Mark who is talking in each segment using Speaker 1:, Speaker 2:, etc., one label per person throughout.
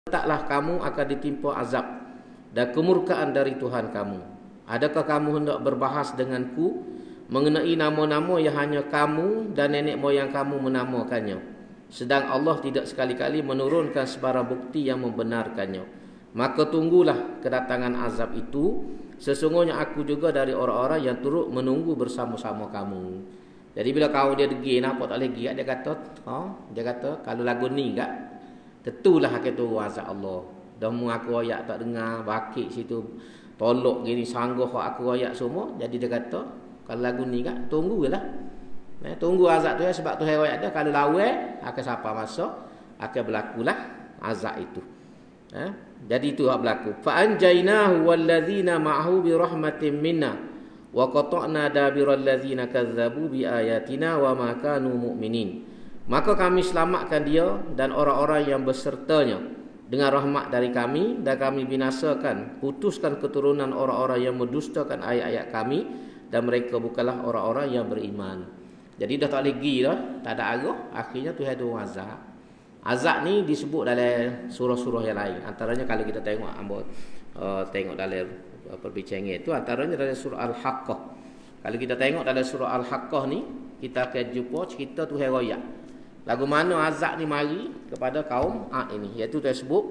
Speaker 1: taklah kamu akan ditimpa azab dan kemurkaan dari Tuhan kamu. Adakah kamu hendak berbahas denganku mengenai nama-nama yang hanya kamu dan nenek moyang kamu menamakannya, sedang Allah tidak sekali-kali menurunkan sebarang bukti yang membenarkannya? Maka tunggulah kedatangan azab itu. Sesungguhnya aku juga dari orang-orang yang turut menunggu bersama-sama kamu. Jadi bila kau dia degi, nampak tak boleh gi, dia kata kalau lagu ni enggak, tentulah akan turun azab Allah. Dah mu aku ayat tak dengar, bakit situ tolok gini sanggup aku ayat semua. Jadi dia kata kalau lagu ni enggak, tunggulah. Tunggu azab tu ya, sebab tu ayat dia kalau lawan akan siapa masa akan berlakulah azab itu. Jadi itu hak berlaku. Fa anjaynahu wallazina ma'ahu bi rahmatin minna wa qata'na dabiral ladzina kazzabu bi ayatina wa ma kanu mu'minin. Maka kami selamatkan dia dan orang-orang yang bersertanya dengan rahmat dari kami, dan kami binasakan, putuskan keturunan orang-orang yang mendustakan ayat-ayat kami, dan mereka bukanlah orang-orang yang beriman. Jadi dah tak lagi dah, tak ada arah, akhirnya Tuhan turun azab. Azab ni disebut dalam surah-surah yang lain. Antaranya kalau kita tengok tengok dalam perbincangan itu, antaranya dalam surah Al-Haqqah. Kalau kita tengok dalam surah Al-Haqqah ni, kita akan jumpa cerita Tuhan royak lagu mana azab ni mari kepada kaum Ad ini, iaitu tersebut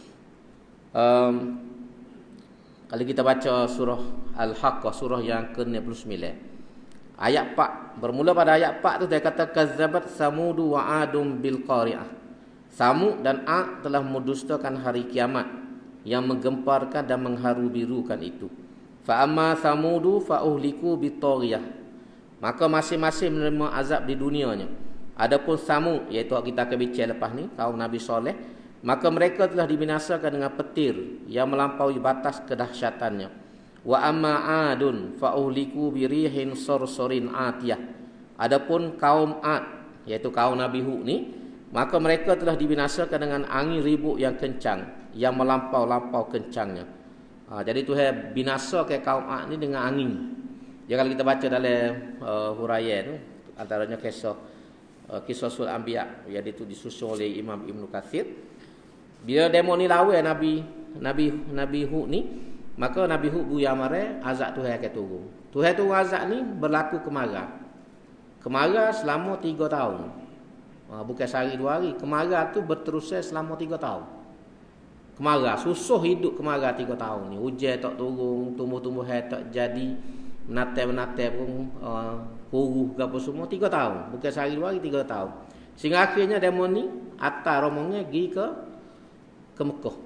Speaker 1: kalau kita baca surah Al-Haqqah, surah yang ke-69 ayat 4. Bermula pada ayat 4 tu dia kata kazzabat samudu wa adum bil qari'ah. Samud dan Ad telah mendustakan hari kiamat yang menggemparkan dan mengharu birukan itu. Fa amma samudu fa uhliku bitariyah. Maka masing-masing menerima azab di dunianya. Adapun Samud, iaitu kita akan bincang lepas ni, kaum Nabi Soleh, maka mereka telah dibinasakan dengan petir yang melampaui batas kedahsyatannya. Wa amma adun fa uhliku birihin sorsorin atiyah. Adapun kaum Ad, iaitu kaum Nabi Hud ni, maka mereka telah dibinasakan dengan angin ribut yang kencang, yang melampau-lampau kencangnya. Jadi Tuhan binasa ke kaum Ad ni dengan angin. Jadi kalau kita baca dalam huraian tu, antaranya kisah Sul Anbiya yang itu disusun oleh Imam Ibn Katsir. Bila demo ni lawan Nabi Hud ni, maka Nabi Hud buya mare azab Tuhan akan turun. Tuhan turun azab ni berlaku kemarah. Kemarah selama 3 tahun. Bukan sehari 2 hari. Kemarah tu berterusan selama 3 tahun. Kemarah, susah hidup kemarah 3 tahun ni. Hujan tak turun, tumbuh-tumbuhan tak jadi, menatai pun kuruh ke apa semua 3 tahun. Bukan sehari 2 hari, 3 tahun. Sehingga akhirnya demo ni atas rombongan pergi ke Mekah.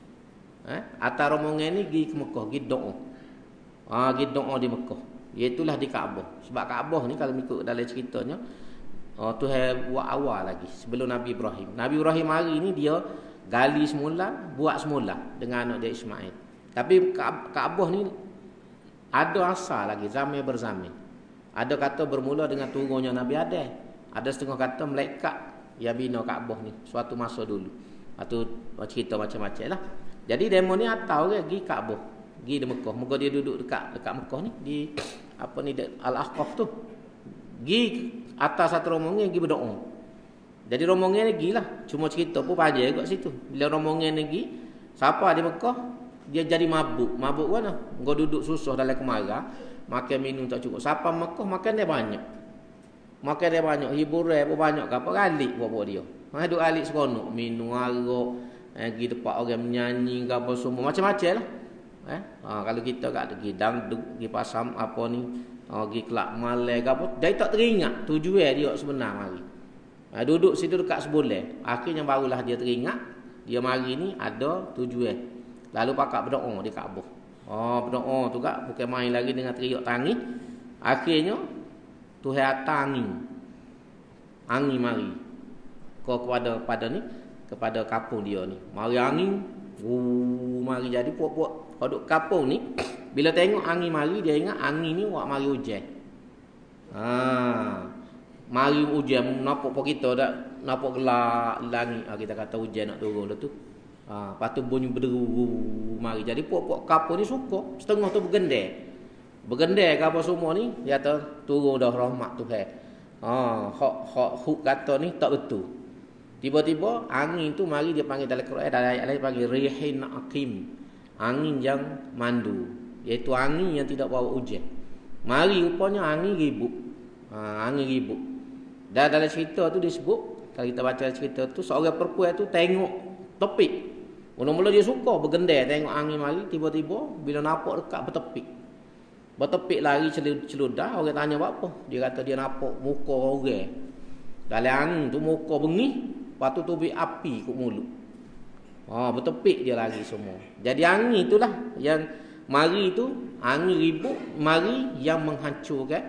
Speaker 1: Atas rombongan ni pergi ke Mekah, pergi doa. Pergi doa di Mekah. Iaitulah di Kaabah. Sebab Kaabah ni kalau ikut dalam ceritanya, Tuhan buat awal lagi sebelum Nabi Ibrahim. Nabi Ibrahim hari ni dia gali semula, buat semula dengan anak dia Ismail. Tapi Kaabah ni ada asal lagi zaman berzaman. Ada kata bermula dengan turunnya Nabi Adam. Ada setengah kata malaikat yang bina Kaabah ni suatu masa dulu. Atau cerita macam-macam lah. Jadi demo ni atau ke pergi Kaabah, pergi di Mekah. Moga dia duduk dekat Mekah ni di Al-Ahqaf tu. Pergi atas satu rombongan pergi berdoa. Jadi rombongan ni pergilah. Cuma cerita pun panjang kat situ. Bila rombongan ni pergi, siapa di Mekah, dia jadi mabuk. Mabuk mana? Kau duduk susah dalam kemarah, makan minum tak cukup. Siapa Mekah makan dia banyak. Makan dia banyak, hiburan pun banyak, apa alik buat dia. Duduk alik seronok, minum arak, pergi tempat orang menyanyi ke apa semua, macam-macam lah. Kalau kita kat pergi dangdut, pergi pasam apa ni, pergi kelab malai ke apa, dia tak teringat tujuan dia sebenar mari. Duduk situ dekat sebulan. Akhirnya barulah dia teringat dia mari ni ada tujuan. Lalu pakak berdoa di Kaabah. Berdoa tu kak bukan main lagi dengan teriak tangis. Akhirnya Tuhan hantar angin mari kepada kapung dia ni. Mari angin, mari jadi puak-puak duduk kapung ni. Bila tengok angin mari, dia ingat angin ni buat mari hujan. Mari hujan, nampak kita dah nampak gelap langit. Kita kata hujan nak turun dah tu. Lepas tu bunyi berderu mari. Jadi puak-puak kapung ni suka. Setengah tu bergendar ke apa semua ni, dia kata turun dah rahmat Tuhan. Hak kata ni tak betul. Tiba-tiba angin tu mari dia panggil dalam Quran, dalam ayat lain panggil rihin aqim. Angin yang mandu, iaitu angin yang tidak bawa hujan. Mari rupanya angin ribut. Angin ribut. Dan dalam cerita tu disebut, kalau kita baca cerita tu, seorang perempuan tu tengok tepik. Mula-mula dia suka bergendar tengok angin mari, tiba-tiba bila nampak dekat bertepik. Bertepik lari celudah, orang tanya buat apa? Dia kata dia nampak muka orang. Dalam angin tu muka bengih, lepas tu tubik api kat mulut. Bertepik dia lari semua. Jadi angin itulah yang mari tu, angin ribut mari yang menghancurkan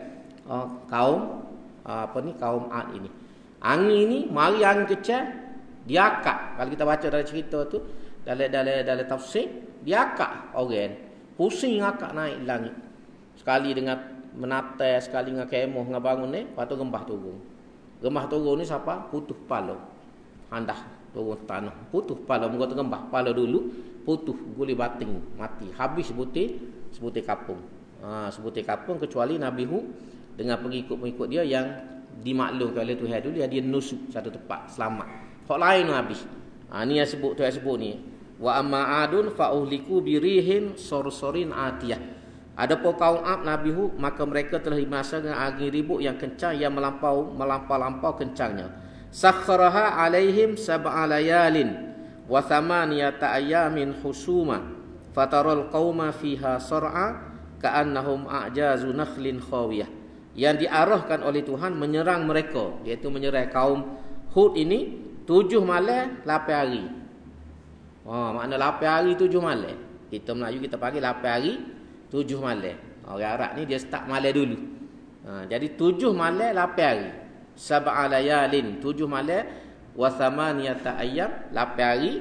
Speaker 1: kaum kaum Ad ini. Angin ini mari angin kecil, dia akak. Kalau kita baca dalam cerita tu, dalam tafsir, dia akak orang. Pusing akak naik langit. Sekali dengan menatai, sekali dengan kemoh, dengan bangun ni, lepas tu gembah turun. Gembah turun ni siapa? Putus pala. Handah turun tanah. Putus pala, muka tu gembah. Pala dulu, putus, guli bating, mati. Habis sebutir kapung. Sebutir kapung kecuali Nabi Hud dengan pengikut-pengikut dia yang dimaklumkan oleh Tuhan dulu, dia nusuk satu tempat, selamat. Hak lain habis. Ni yang Tuhan sebut ni. Wa amma adun fa uhliku birihin sorsorin atiyah. Adapun kaum Ad Nabi Hud, maka mereka telah dimasa dengan angin ribut yang kencang yang melampau kencangnya. Sakharaha alaihim sab'a layalin wa thamaniyata ayamin husuma fataral qauma fiha sar'a ka'annahum a'jazu nakhlin khawiyah. Yang diarahkan oleh Tuhan menyerang mereka, iaitu menyerang kaum Hud ini 7 malam 8 hari. Makna 8 hari 7 malam. Kita Melayu kita panggil 8 hari 7 malam. Orang Arab ni dia start malam dulu. Jadi 7 malam 8 hari. Sab'a layalin, 7 malam wa thamaniyata ayyam, 8 hari.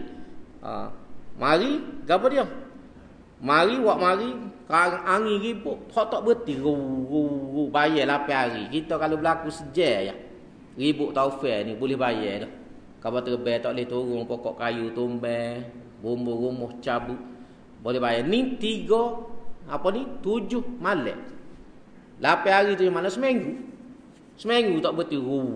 Speaker 1: Mari gapo dia? Mari angin ribut tak berhenti. Bayar 8 hari. Kita kalau berlaku sejar ya. Ribut taufik ni boleh bayar dah. Kalau terbang tak boleh turun pokok kayu tumbang, rumah cabut. Boleh bayar. Ni 7 malam. 8 hari tu mana seminggu. Seminggu tak berhenti.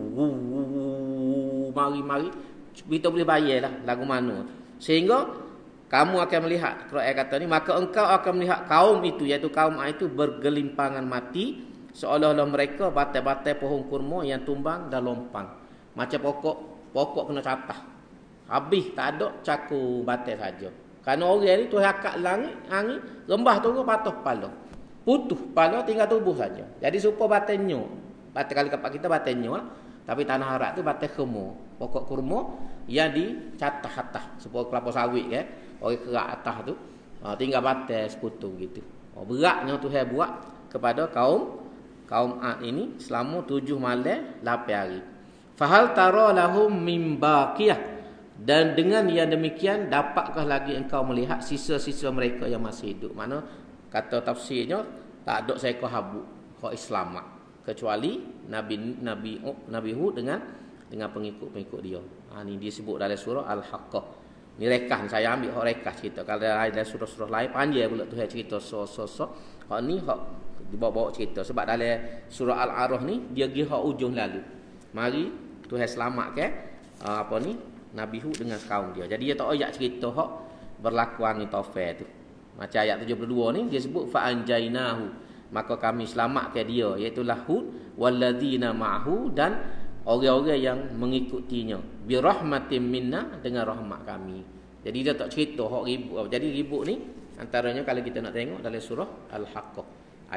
Speaker 1: Mari. Kita boleh bayar lah lagu mana. Sehingga kamu akan melihat, Quran kata ni, maka engkau akan melihat kaum itu, iaitu kaum Ad itu bergelimpangan mati, seolah-olah mereka batai-batai pohon kurma yang tumbang dan lompang. Macam pokok kena catah. Habis tak ada cakur batai saja. Kerana orang ni tu akak langit, angin, rembah turun patah kepala. Putus kepala tinggal tubuh saja. Jadi supaya batai nyok. Batai kali kapak kita batai nyok lah. Tapi tanah Arab tu batai kurma. Pokok kurma yang dicatah atas. Supaya kelapa sawit kan. Orang kerak atas tu. Tinggal batai seputu gitu. Beratnya Tuhan buat kepada kaum Ad ini selama 7 malam 8 hari. Fahal tara lahum min baqiyah. Dan dengan yang demikian, dapatkah lagi engkau melihat sisa-sisa mereka yang masih hidup? Mana kata tafsirnya, tak ada seekor habuk hak Islam kecuali Nabi Hud dengan pengikut-pengikut dia. Ni disebut dalam surah Al-Haqqah. Ni rekah, saya ambil hak rekah cerita. Kalau dalam surah-surah lain panjang pula Tuhan cerita hak ni hak dibawa-bawa cerita. Sebab dalam surah Al-A'raf ni dia pergi hak ujung lalu. Mari Tuhan selamatkan Nabi Hud dengan kaum dia. Jadi dia tak ayat cerita hak berlaku angin taufik tu. Macam ayat 72 ni dia sebut fa anjainahu, maka kami selamatkan dia, iaitu Hud walladzina ma'hu, dan orang-orang yang mengikutinya, bi rahmatin minna, dengan rahmat kami. Jadi dia tak cerita hak ribut. Jadi ribut ni antaranya kalau kita nak tengok dalam surah Al-Haqqah.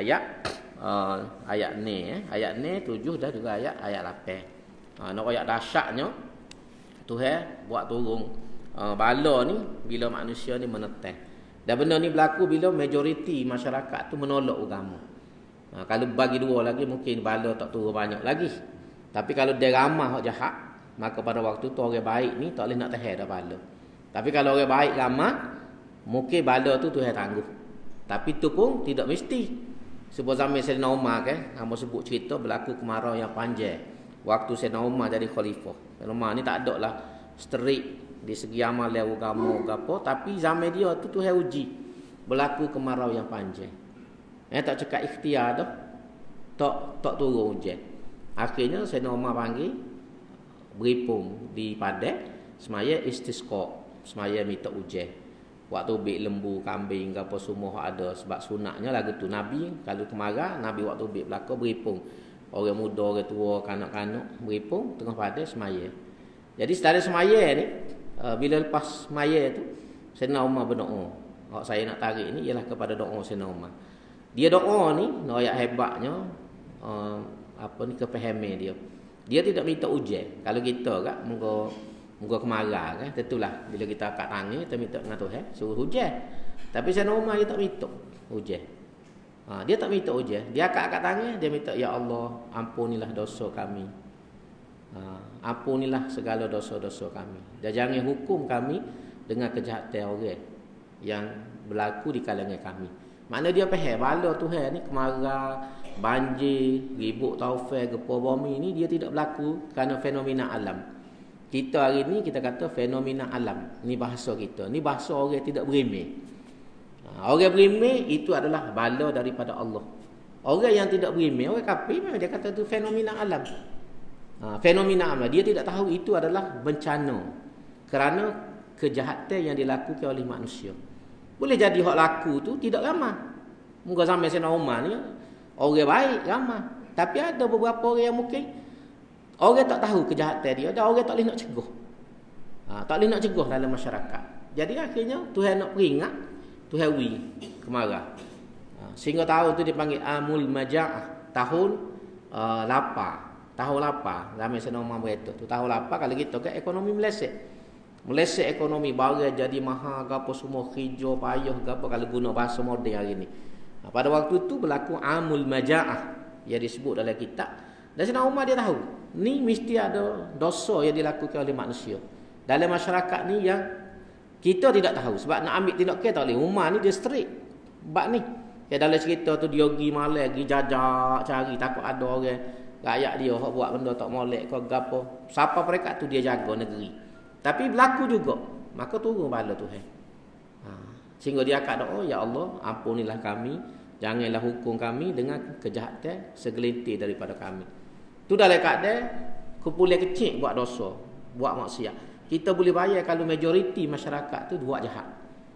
Speaker 1: Ayat ni 7 dan juga ayat 8. Nak ayat dahsyatnya Tuhan buat turun bala ni bila manusia ni menentang. Dan benda ni berlaku bila majoriti masyarakat tu menolak agama. Kalau bagi dua lagi mungkin bala tak turun banyak lagi. Tapi kalau dia ramah hak jahat, maka pada waktu tu orang baik ni tak boleh nak tahan dah bala. Tapi kalau orang baik ramah, mungkin bala tu Tuhan tangguh. Tapi tu pun tidak mesti. Sebab zaman Sayyidina Umar kan, hamba sebut cerita berlaku kemarau yang panjang. Waktu Sayyidina Umar jadi khalifah. Sayyidina Umar ni tak ada lah strict di segi amal agama apa, tapi zaman dia tu Tuhan uji. Berlaku kemarau yang panjang. Tak cakap ikhtiar dah. Tak turun hujan. Akhirnya Sayyidina Umar panggil beripung di padang, semaya istisqa, semaya minta hujan. Waktu bik lembu, kambing apa semua ada, sebab sunatnya lagu tu Nabi kalau kemarau, Nabi waktu bik belaka beripung. Orang muda, orang tua, kanak-kanak beripung tengah padang semaya. Jadi setelah semaya ni, bila lepas semaya tu, Sayyidina Umar berdoa. Hak saya nak tarik ni ialah kepada doa Sayyidina Umar. Dia doa ni, ayat hebatnya, apa ni kefahaman dia. Dia tidak minta hujan. Kalau kita kan muka kemarau kan, tentulah bila kita angkat tangan kita minta dengan Tuhan suruh hujan. Tapi Sayyidina Umar dia tak minta hujan. Dia tak minta hujan. Dia angkat tangan, dia minta, ya Allah, ampunilah dosa kami. Ampunilah segala dosa-dosa kami. Dan jangan hukum kami dengan kejahatan orang yang berlaku di kalangan kami. Makna dia faham bala Tuhan ni kemarau, banjir, ribut taufan, gempa bumi ni dia tidak berlaku kerana fenomena alam. Kita hari ni kita kata fenomena alam. Ni bahasa kita. Ni bahasa orang tidak berimeh. Orang berimeh itu adalah bala daripada Allah. Orang yang tidak berimeh, orang kafir memang dia kata itu fenomena alam. Fenomena alam. Dia tidak tahu itu adalah bencana kerana kejahatan yang dilakukan oleh manusia. Boleh jadi hak laku tu tidak ramai. Muka sampai Sayyidina Umar ni orang baik ramai. Tapi ada beberapa orang yang mungkin orang tak tahu kejahatan dia, dan orang tak boleh nak cegah. Tak boleh nak cegah dalam masyarakat. Jadi akhirnya Tuhan nak peringat, Tuhan wi kemarau. Sehingga tahun tu dipanggil Amul Maja'ah, tahun lapar. Tahun lapar. Zaman Sayyidina Umar berkata tu tahun lapar. Kalau kita kan ekonomi Meleset ekonomi, barang jadi mahal, apa semua hijau, payah, apa kalau guna bahasa moden hari ni. Pada waktu itu berlaku Amul Maja'ah yang disebut dalam kitab. Dan Sayyidina Umar dia tahu, ni mesti ada dosa yang dilakukan oleh manusia dalam masyarakat ni yang kita tidak tahu. Sebab nak ambil tindakan tak boleh. Umar ni dia strict bab ni. Ya, dalam cerita tu dia pergi malam, pergi jajak cari, takut ada orang rakyat dia hak buat benda tak molek ke gapo. Siapa mereka tu dia jaga negeri. Tapi berlaku juga, maka turun bala Tuhan. Sehingga dia akan doa, ya Allah, ampunilah kami, janganlah hukum kami dengan kejahatan segelintir daripada kami. Tu dalam keadaan kumpulan kecil buat dosa, buat maksiat. Kita boleh bayar kalau majoriti masyarakat tu buat jahat.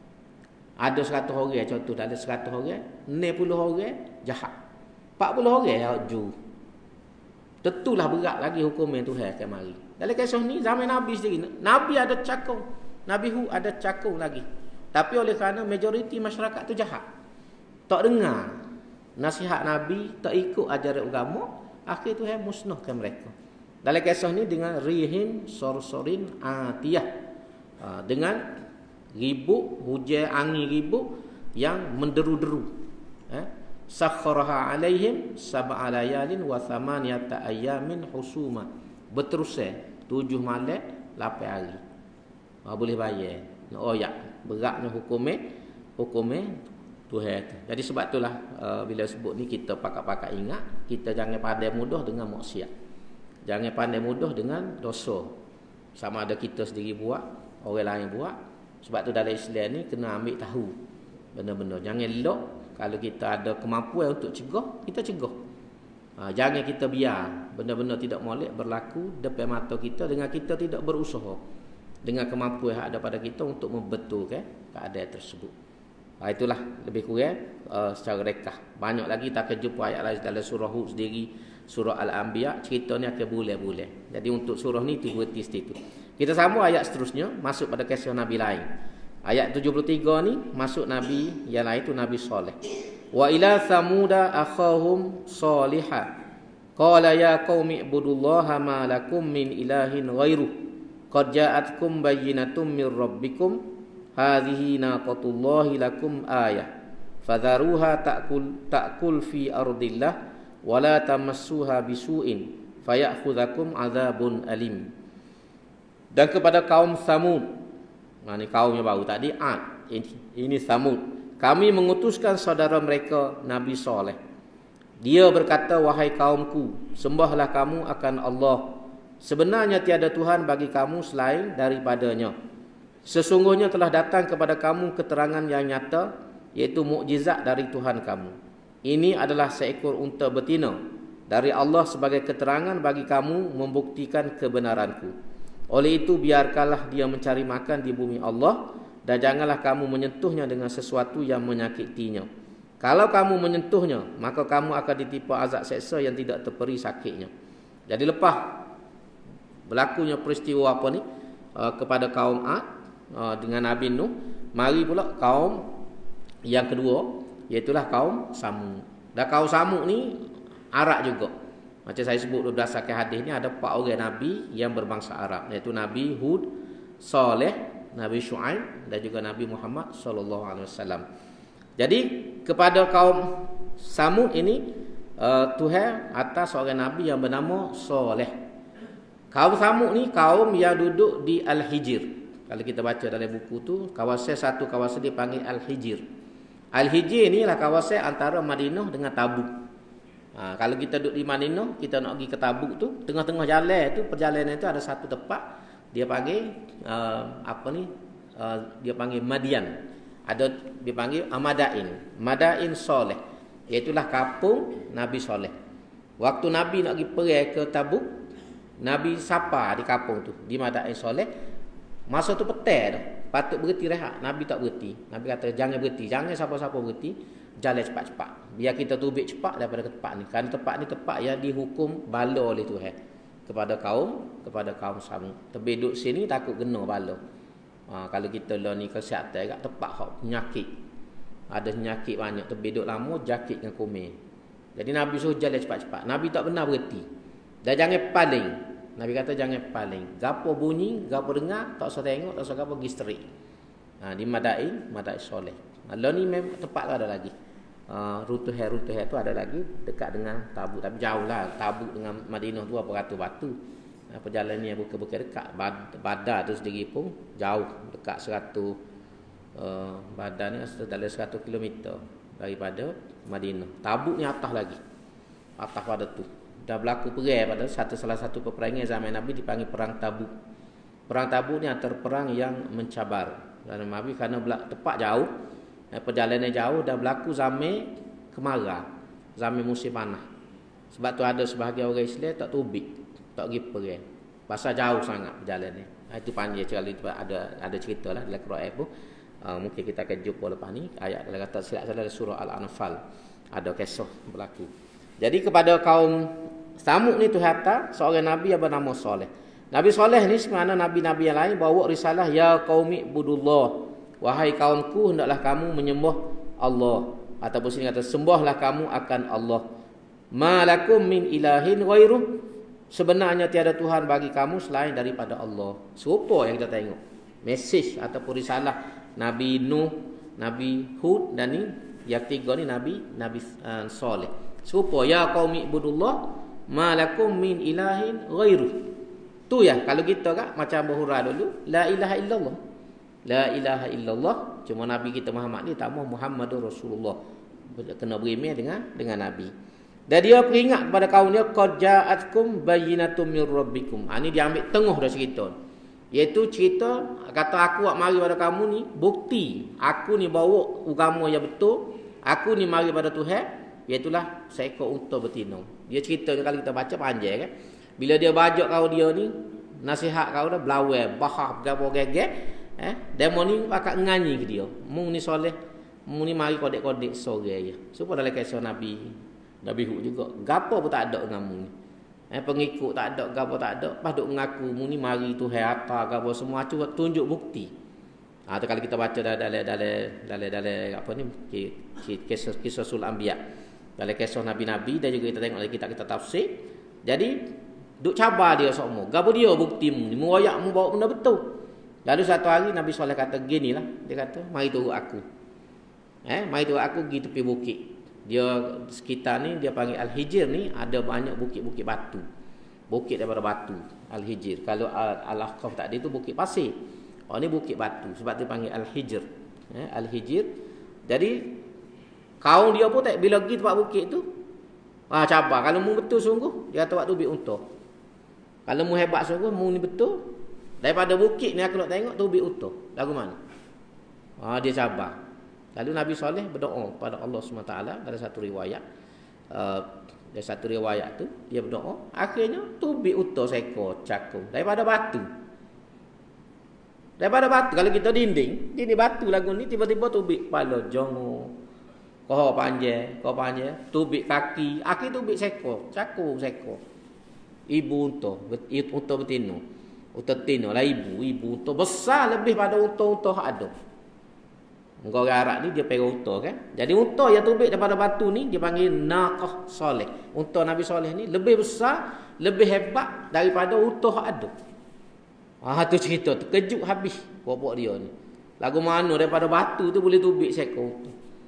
Speaker 1: Ada 100 orang contoh, ada 100 orang, 60 orang jahat. 40 orang ju. Tentulah berat lagi hukum yang Tuhan akan mari. Dalam kisah ni zaman Nabi sendiri, Nabi ada cakung, Nabi Hud ada cakung lagi. Tapi oleh kerana majoriti masyarakat tu jahat, tak dengar nasihat Nabi, tak ikut ajaran agama, akhir Tuhan musnahkan mereka. Dalam kisah ni dengan rihin sorsorin atiyah, dengan ribut, hujan angin ribut yang menderu-deru. Sakharaha alaihim sab'a layalin wa thamaniyata ayamin husuma. Berterusan 7 malam 8 hari. Boleh bayar. Oh ya, beratnya hukumnya Tuhan tu. Jadi sebab itulah bila sebut ni kita pakat-pakat ingat, kita jangan pandai mudah dengan maksiat. Jangan pandai mudah dengan dosa. Sama ada kita sendiri buat, orang lain buat. Sebab tu dalam Islam ni kena ambil tahu benda-benda. Jangan elok kalau kita ada kemampuan untuk cegah, kita cegah. Jangan kita biar benda-benda tidak molek berlaku depan mata kita dengan kita tidak berusaha dengan kemampuan yang ada pada kita untuk membetulkan keadaan tersebut. Itulah lebih kurang secara rekah. Banyak lagi kita akan jumpa ayat lain dalam surah Hud sendiri, surah Al-Anbiya, cerita ni akan bulan-bulan. Jadi untuk surah ni tu berhenti situ. Kita sambung ayat seterusnya, masuk pada kisah Nabi lain. Ayat 73 ni masuk Nabi yang lain tu Nabi Saleh. Wa ila Samuda akhahum Salihah. Qala ya qaumi ibudullaha ma lakum min ilahin ghairuh. Qad ja'atkum bayyinatun min rabbikum. Hadhihi naqatullahi lakum ayah. Fadharuha ta'kul fi ardillah wa la tamassuha bisu'in fayakhudhakum adzabun alim. Dan kepada kaum Samud. Ini kaumnya baru tadi Ad. Ini Samud. Kami mengutuskan saudara mereka Nabi Saleh. Dia berkata, wahai kaumku, sembahlah kamu akan Allah. Sebenarnya tiada Tuhan bagi kamu selain daripadanya. Sesungguhnya telah datang kepada kamu keterangan yang nyata, iaitu mukjizat dari Tuhan kamu. Ini adalah seekor unta betina. dari Allah sebagai keterangan bagi kamu membuktikan kebenaranku. Oleh itu biarkanlah dia mencari makan di bumi Allah, dan janganlah kamu menyentuhnya dengan sesuatu yang menyakitinya. Kalau kamu menyentuhnya, maka kamu akan ditimpa azab seksa yang tidak terperi sakitnya. Jadi lepas berlakunya peristiwa apa ni kepada kaum Ad dengan Nabi Nuh, mari pula kaum yang kedua, iaitulah kaum Samud. Dan kaum Samud ni Arab juga. Macam saya sebut berdasarkan hadis ni, ada 4 orang Nabi yang berbangsa Arab, iaitu Nabi Hud, Saleh, Nabi Shu'aib dan juga Nabi Muhammad sallallahu alaihi wasallam. Jadi kepada kaum Samud ini Tuhan atas seorang Nabi yang bernama Saleh. Kaum Samud ni kaum yang duduk di Al-Hijr. Kalau kita baca dalam buku tu, satu kawasan dipanggil Al-Hijr. Al-Hijr ni lah kawasan antara Madinah dengan Tabuk. Kalau kita duduk di Madinah, kita nak pergi ke Tabuk tu, tengah-tengah jalan tu, perjalanan tu ada satu tempat dia panggil dia panggil Madian. Dia panggil Madain Soleh. Iaitulah kampung Nabi Soleh. Waktu Nabi nak pergi perang ke Tabuk, Nabi sapa di kampung tu, di Madain Soleh. Masa tu petang dah, patut berhenti rehat. Nabi tak berhenti. Nabi kata jangan berhenti, jangan siapa-siapa berhenti, jalan cepat-cepat. Biar kita tubik cepat daripada tempat ni. Kerana tempat ni tempat yang dihukum bala oleh Tuhan kepada kaum Samud. Tapi duduk sini takut kena bala. Kalau kita lah ni kesihatan kat tempat hak penyakit. Ada penyakit banyak, tapi duduk lama jakit dengan kumin. Jadi Nabi suruh jalan cepat-cepat. Nabi tak pernah berhenti. Dan jangan paling. Nabi kata jangan paling. Gapo bunyi, gapo dengar, tak usah tengok, tak usah gapo pergi straight. Di Madain Soleh. Lah ni memang tempat lah ada lagi. Rute tu ada lagi dekat dengan Tabuk, tapi jauh lah. Tabuk dengan Madinah tu apa ratus batu. Perjalanan ni bukan dekat. Badar tu sendiri pun jauh, dekat 100 Badar ni dalam 100 km daripada Madinah. Tabuk ni atas lagi, atas pada tu. Dah berlaku perang pada salah satu peperangan zaman Nabi dipanggil Perang Tabuk. Perang Tabuk ni antara perang yang mencabar. Dan Nabi kerana tempat jauh, perjalanan jauh, dan berlaku zaman kemarau, zaman musim panas. Sebab tu ada sebahagian orang Islam tak tubik, tak pergi perang. Pasal jauh sangat perjalanan. Itu panjang cerita, ada cerita lah dalam Quran pun. Mungkin kita akan jumpa lepas ni ayat dalam kata silap salah surah Al-Anfal ada kisah berlaku. Jadi kepada kaum Samud ni Tuhan hantar seorang Nabi yang bernama Saleh. Nabi Saleh ni sebenarnya Nabi-Nabi yang lain bawa risalah, ya qaumi budullah, wahai kaumku hendaklah kamu menyembah Allah, ataupun sini kata sembahlah kamu akan Allah. Malakum min ilahin ghairuh, sebenarnya tiada Tuhan bagi kamu selain daripada Allah. Serupa yang kita tengok mesej ataupun risalah Nabi Nuh, Nabi Hud, dan ni yang tiga ni Nabi Saleh. Serupa, ya qaumi budullah malakum min ilahin ghairuh. Tu ya, kalau kita kan macam berhurah dulu, la ilaha illallah. La ilaha illallah. Cuma Nabi kita Muhammad ni tambah Muhammadur Rasulullah. Kena berimeh dengan Nabi. Dan dia peringat kepada kaum dia, qad ja'atkum bayyinatun mir rabbikum. Ini dia ambil tengah dah cerita. Iaitu cerita kata aku nak mari pada kamu ni bukti. Aku ni bawa agama yang betul. Aku ni mari pada Tuhan. Iaitulah seekor unta betina. Dia cerita kalau kita baca panjang kan. Bila dia bajak kau dia ni, nasihat kau dah belawai, bahah, gapo gegek, demo ni akak nganyi ke dia. Mung ni soleh, mung ni mari kodek-kodek sore je. Supaya dalam kisah Nabi Hud juga. Gapo pun tak ada dengan mung ni. Pengikut tak ada, gapo tak ada. Pas duk mengaku mung ni mari Tuhan atas, gapo semua cuba tunjuk bukti. Tu kalau kita baca dalam apa ni kisah sul anbiya. Dalam kisah Nabi-Nabi dan juga kita tengok dalam kitab kita tafsir. Jadi duk cabar dia semua. Gapo dia buktimu ni? Muayak mu bawa benda betul. Lalu satu hari Nabi Saleh kata ginilah, dia kata mari turut aku. Mari turut aku pergi tepi bukit. Dia sekitar ni dia panggil Al-Hijr ni ada banyak bukit-bukit batu. Bukit daripada batu, Al-Hijr. Kalau Al-Ahqaf tadi tu bukit pasir. Ni bukit batu sebab dia panggil Al-Hijr. Al-Hijr. Jadi kaum dia pun tak bila pergi tempat bukit tu cabar. Kalau mu betul sungguh, dia kata waktu ubik unta. Kalau mu hebat sungguh, mu ni betul, daripada bukit ni aku nak tengok tu ubik unta. Lagu mana? Dia cabar. Lalu Nabi Saleh berdoa pada Allah SWT dalam satu riwayat. Dia satu riwayat tu, dia berdoa, akhirnya tubik unta seekor cakung daripada batu. Daripada batu, kalau kita dinding batu lagu ni, tiba-tiba tubik kepala, jongo, koh panjang, tubik kaki, akhir tubik seekor, cakung seekor. Ibu unta betina. Unta betina lah ibu unta besar lebih pada unta ada. Orang Arab ni dia pegang unta kan. Jadi unta yang tubik daripada batu ni dia panggil naqah soleh. Unta Nabi Soleh ni lebih besar, lebih hebat daripada unta ada. Tu cerita terkejut habis pokok dia ni. Lagu mana daripada batu tu boleh tubik seekor unta.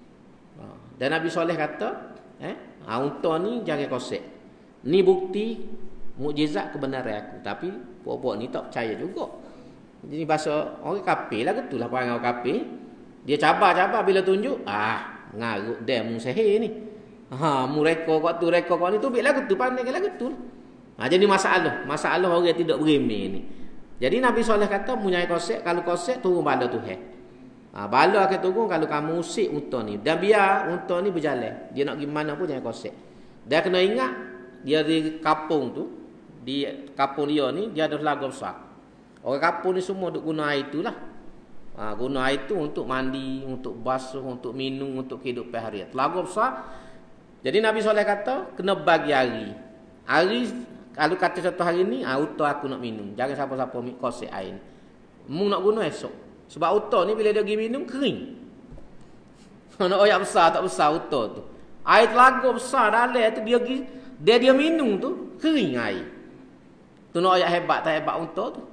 Speaker 1: Dan Nabi Soleh kata, unta ni jangan kosek. Ni bukti mukjizat kebenaran aku. Tapi pokok ni tak percaya juga. Jadi bahasa orang kafir lah, gitulah perangai orang kafir. Dia cabar bila tunjuk, ngarut dia mu sihir ni. Mu reka kau ni tubik lagu tu, pandai lagu tu. Jadi masalah orang tidak berimeh ni. Jadi Nabi Soleh kata, mu nyai kosek, kalau kosek turun bala Tuhan. Bala akan turun kalau kamu usik unta ni. Dan biar unta ni berjalan. Dia nak pergi mana pun jangan kosek. Dia kena ingat, dia di kampung tu, di kampung dia ni, dia ada telaga besar. Orang kampung ni semua duk guna air itulah. Guna air itu untuk mandi, untuk basuh, untuk minum, untuk kehidupan harian. Telaga besar. Jadi Nabi Soleh kata, kena bagi hari. Hari, kalau kata satu hari ni, unta aku nak minum. Jangan siapa-siapa kosek air. Mu nak guna esok. Sebab unta ni bila dia pergi minum, kering. Nak oyak besar, tak besar unta tu. Air telaga besar dalam tu, dia minum tu, kering air. Tu nak oyak hebat, tak hebat unta tu.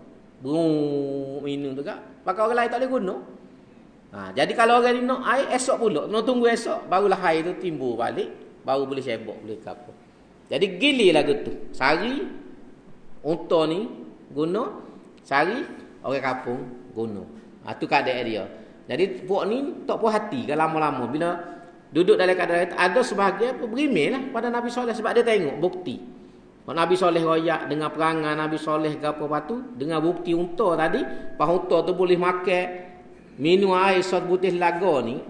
Speaker 1: Minum tu kak. Pakai orang lain tak boleh guna. Jadi kalau orang ni nak air, esok pula. Nak tunggu esok, barulah air tu timbul balik. Baru boleh sebok, boleh kapal. Jadi gili lagu tu. Sari, unta ni guna. Sari, orang kampung guna. Tu keadaan dia. Jadi puak ni tak puas hati kan lama-lama. Bila duduk dalam keadaan itu, ada sebahagian berimeh lah pada Nabi Soleh. Sebab dia tengok bukti. Nabi Soleh royak dengan perangai Nabi Soleh ke apa tu, dengan bukti unta tadi, pas unta tu boleh makan minum air satu butir laga ni.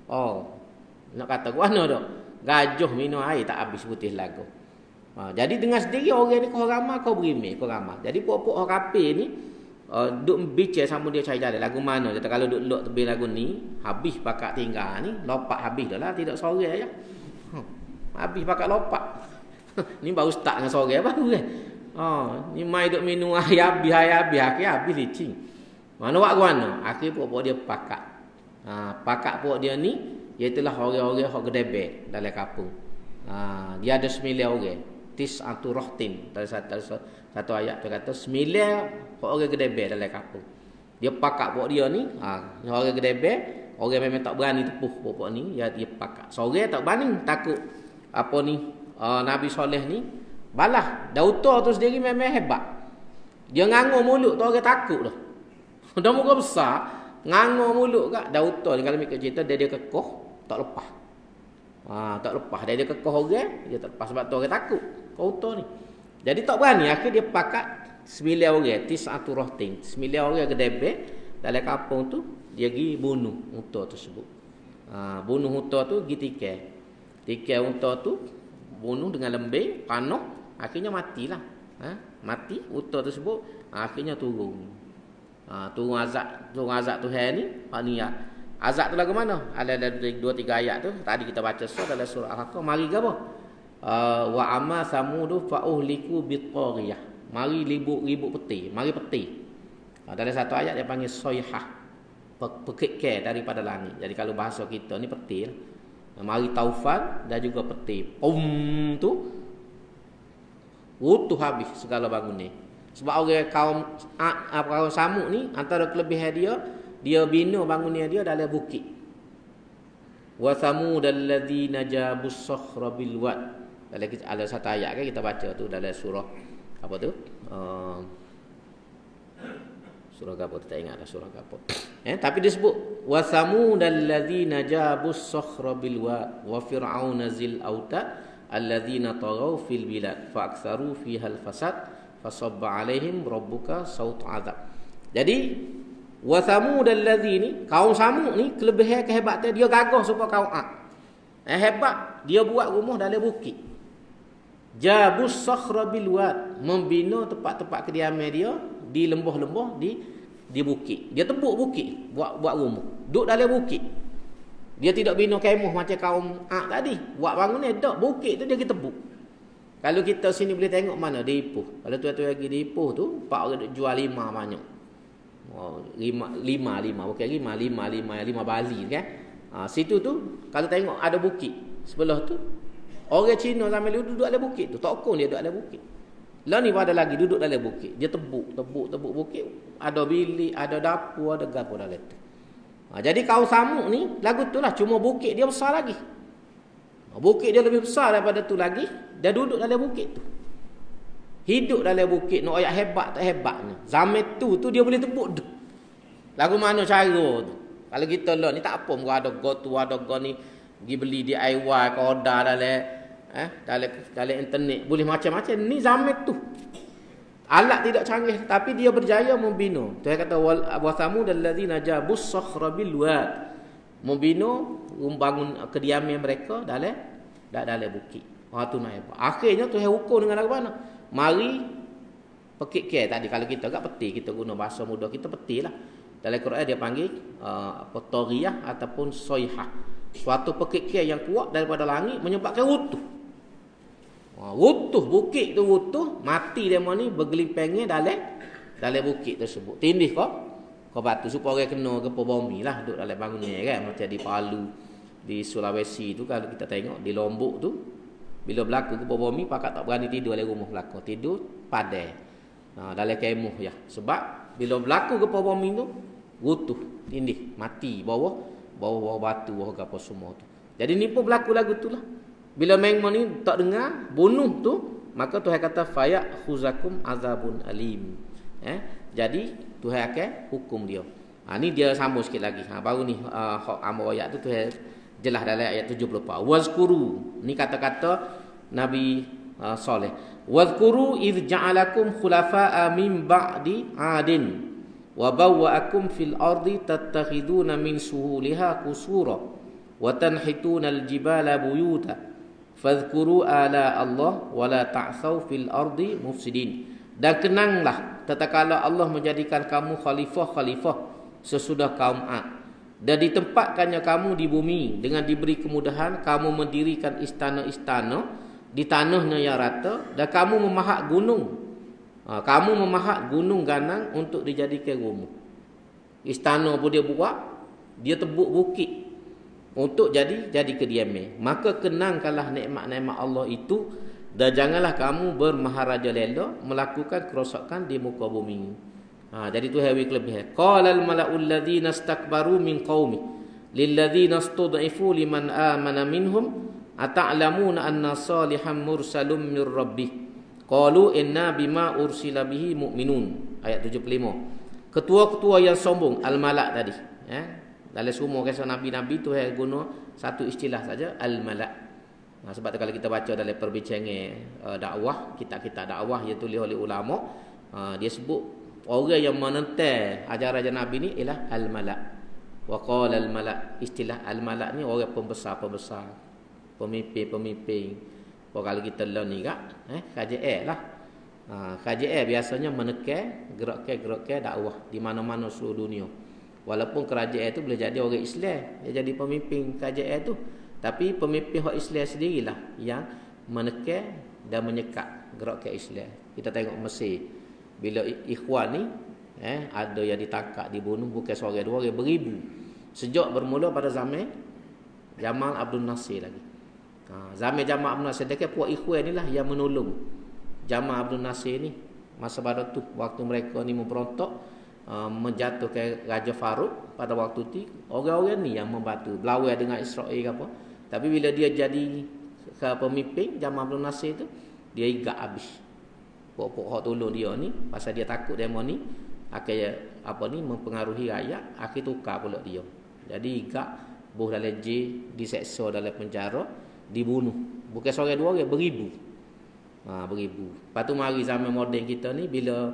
Speaker 1: Nak kata mana dak? Gajah minum air tak habis butir laga. Jadi dengan sendiri orang ni kau ramai kau berimeh, kau ramai. Jadi puak-puak orang kafir ni duk bincang sama dia cari jalan lagu mana. Kata kalau duk lok tebi lagu ni, habis pakat tinggal ni, lopak habis dah lah, tidak sore ya. Habis pakat lopak. Ni baru start dengan sore baru kan. Ni mai duk minum air habis licin. Mana buat mana? Akhir puak dia pakat. Pakat puak dia ni iaitulah orang-orang hok gedebe dalam kampung. Dia ada 9 orang. Tis'atu rahtin. Dalam satu ayat dia kata 9 orang gedebe dalam kampung. Dia pakat puak dia ni, orang gedebe, orang memang tak berani tepuh puak ni, dia pakat. Sore tak berani, takut apa ni? Nabi Soleh ni balah. Dauta tu sendiri memang hebat. Dia ngangur mulut tu orang takut dah. Dah muka besar, ngangur mulut kak. Dauta ni kalau mikir cerita dia kekoh, tak lepas. Tak lepas. Dia kekoh orang, dia tak lepas sebab tu orang takut. Dauta ni. Jadi tak berani. Akhir dia pakat 9 orang, tis'atu rahtin. 9 orang gedebe dalam kampung tu, dia pergi bunuh unta tersebut. Bunuh unta tu pergi tikai. Tikai unta tu bunuh dengan lembing, panah, akhirnya matilah. Mati unta tersebut, akhirnya turun. Turun azab Tuhan ni, niat. Azab tu lagu mana? Ada 2-3 ayat tu. Tadi kita baca dalam surah Al-Haqqah. Mari ke apa? Wa amma samudu fa uhliku bitariyah. Mari ribut peti, mari peti. Dalam satu ayat dia panggil soyhah. Pekik daripada langit. Jadi kalau bahasa kita ni peti lah. Mari taufan dan juga peti. Tu utuh habis segala bangunan. Sebab orang kaum Samud ni antara kelebihan dia bina bangunan dia dalam bukit. Wa samud alladzina jabus sakhra bil wad. Dalam ada satu ayat kan kita baca tu dalam surah apa tu? Surah apa tu tak ingat dah surah apa. Tapi dia sebut wa samud alladzina jabus sakhra bil wad wa fir'auna zil auta alladzina taghaw fil bilad fa aktsaru fiha al fasad fasabba alaihim rabbuka saut azab. Jadi wa samud alladzini kaum Samud ni kelebihan kehebatan dia gagah supaya kaum Ad. Hebat dia buat rumah dalam bukit. Jabus sakhra bil wad, membina tempat-tempat kediaman dia di lembah-lembah, di bukit. Dia tebuk bukit buat rumah. Duduk dalam bukit. Dia tidak bina kemah macam kaum Ad tadi. Buat bangunan dak bukit tu dia pergi tebuk. Kalau kita sini boleh tengok mana di Ipoh. Kalau tuan-tuan lagi di Ipoh tu, pak orang duk jual 5 banyak. Oh, 5 bukan 5 Bali kan. Situ tu kalau tengok ada bukit sebelah tu. Orang Cina zaman dulu duduk dalam bukit tu. Tokong dia duduk dalam bukit. Lah ni ada lagi duduk dalam bukit. Dia tebuk bukit. Ada bilik, ada dapur, ada gapo dalam tu. Jadi kaum Samud ni lagu tu lah, cuma bukit dia besar lagi. Bukit dia lebih besar daripada tu lagi. Dia duduk dalam bukit tu. Hidup dalam bukit. Nak ayat hebat tak hebatnya. Zaman tu dia boleh tebuk tu. Lagu mana cara tu. Kalau kita lah ni tak apa. Muka ada go tu, ada go ni. Pergi beli DIY, order dalam internet. Boleh macam-macam. Ni zaman tu. Alat tidak canggih. Tapi dia berjaya membina. Tuhan kata, وَثَمُودَ الَّذِينَ جَابُوا الصَّخْرَ بِالْوَادِ, membina, membangun kediaman mereka dalam bukit. Tu nak hebat. Akhirnya Tuhan hukum dengan lagu mana? Mari pekik ke tadi. Kalau kita agak peti, kita guna bahasa mudah, kita peti lah. Dalam Quran dia panggil Toriyah ataupun Soihah. Suatu pekik ke yang kuat daripada langit menyebabkan rutuh. Rutuh, bukit tu rutuh, mati demo ni bergelimpangnya dalam bukit tersebut. Tindih kau batu supaya orang kena gempa bumi lah duduk dalam bangunnya kan. Macam di Palu, di Sulawesi tu kalau kita tengok, di Lombok tu bila berlaku gempa bumi pakak tak berani tidur dalam rumah belakang. Tidur padai. Dalam kemah ya. Sebab bila berlaku gempa bumi tu rutuh, tindih, mati bawah batu, bawah apa semua tu. Jadi ni pun berlaku lagu tu lah. Bila mengmo ni tak dengar, bunuh tu, maka Tuhan kata fayak khuzakum azabun alim. Jadi Tuhan akan hukum dia. Ni dia sambung sikit lagi. Baru ni hak amar ayat tu Tuhan jelas dalam ayat 74. Wazkuru. Ni kata-kata Nabi Saleh. Wazkuru idh ja'alakum khulafa'a min ba'di 'adin wa bawwa'akum fil ardi tattakhiduna min suhuliha qusura wa tanhituna al-jibala buyuta fadhkuru ala Allah wa la ta'thaw fil ardi mufsidin. Dan kenanglah tatkala Allah menjadikan kamu khalifah sesudah kaum Ad, dan ditempatkannya kamu di bumi dengan diberi kemudahan, kamu mendirikan istana-istana di tanahnya yang rata, dan kamu memahat gunung. Kamu memahat gunung ganang untuk dijadikan rumah. Istana pun dia buat, dia tebuk bukit untuk jadi kediaman. Maka kenangkanlah nikmat-nikmat Allah itu, dan janganlah kamu bermaharaja lela melakukan kerosakan di muka bumi. Jadi tu hawi kelebihan. Qalal mala'ul ladzina istakbaru min qaumi lil ladzina istud'ifu liman amana minhum ata'lamuna anna salihan mursalun mir rabbih qalu inna bima ursila bihi mu'minun. Ayat 75. Ketua-ketua yang sombong, al-malak tadi, dalam semua kisah nabi-nabi tu guna satu istilah saja, al-malak. Sebab tu kalau kita baca dalam perbincangan dakwah, kitab-kitab dakwah yang tulis oleh ulama, dia sebut orang yang menentang ajaran Nabi ni ialah al-malak. Wa qala al-malak. Istilah al-malak ni orang pembesar-pembesar, pemimpin-pemimpin. Kalau kita lah ni kak, KJL lah. KJL biasanya menekan gerak-gerak dakwah di mana-mana seluruh dunia. Walaupun kerajaan itu boleh jadi orang Islam, dia jadi pemimpin KJL tu, tapi pemimpin hak Islam sendirilah yang menekan dan menyekat gerak ke Islam. Kita tengok Mesir, bila ikhwan ni ada yang ditangkap, dibunuh, bukan seorang dua orang, beribu. Sejak bermula pada zaman Jamal Abdul Nasir lagi. Zaman Jamal Abdul Nasir, dekat puak ikhwan inilah yang menolong Jamal Abdul Nasir ni masa pada tu, waktu mereka ni memberontak menjatuhkan Raja Farouk pada waktu tu. Orang-orang ni yang membantu berlawan dengan Israel apa. Tapi bila dia jadi pemimpin Jamal Abdul Nasir tu, dia igat habis. Pokok hak tolong dia ni, pasal dia takut demo ni akan mempengaruhi rakyat, akhir tukar pula dia. Jadi igak buh dalam jail, diseksa dalam penjara, dibunuh. Bukan seorang dua orang, beribu. Beribu. Lepas tu mari zaman moden kita ni, bila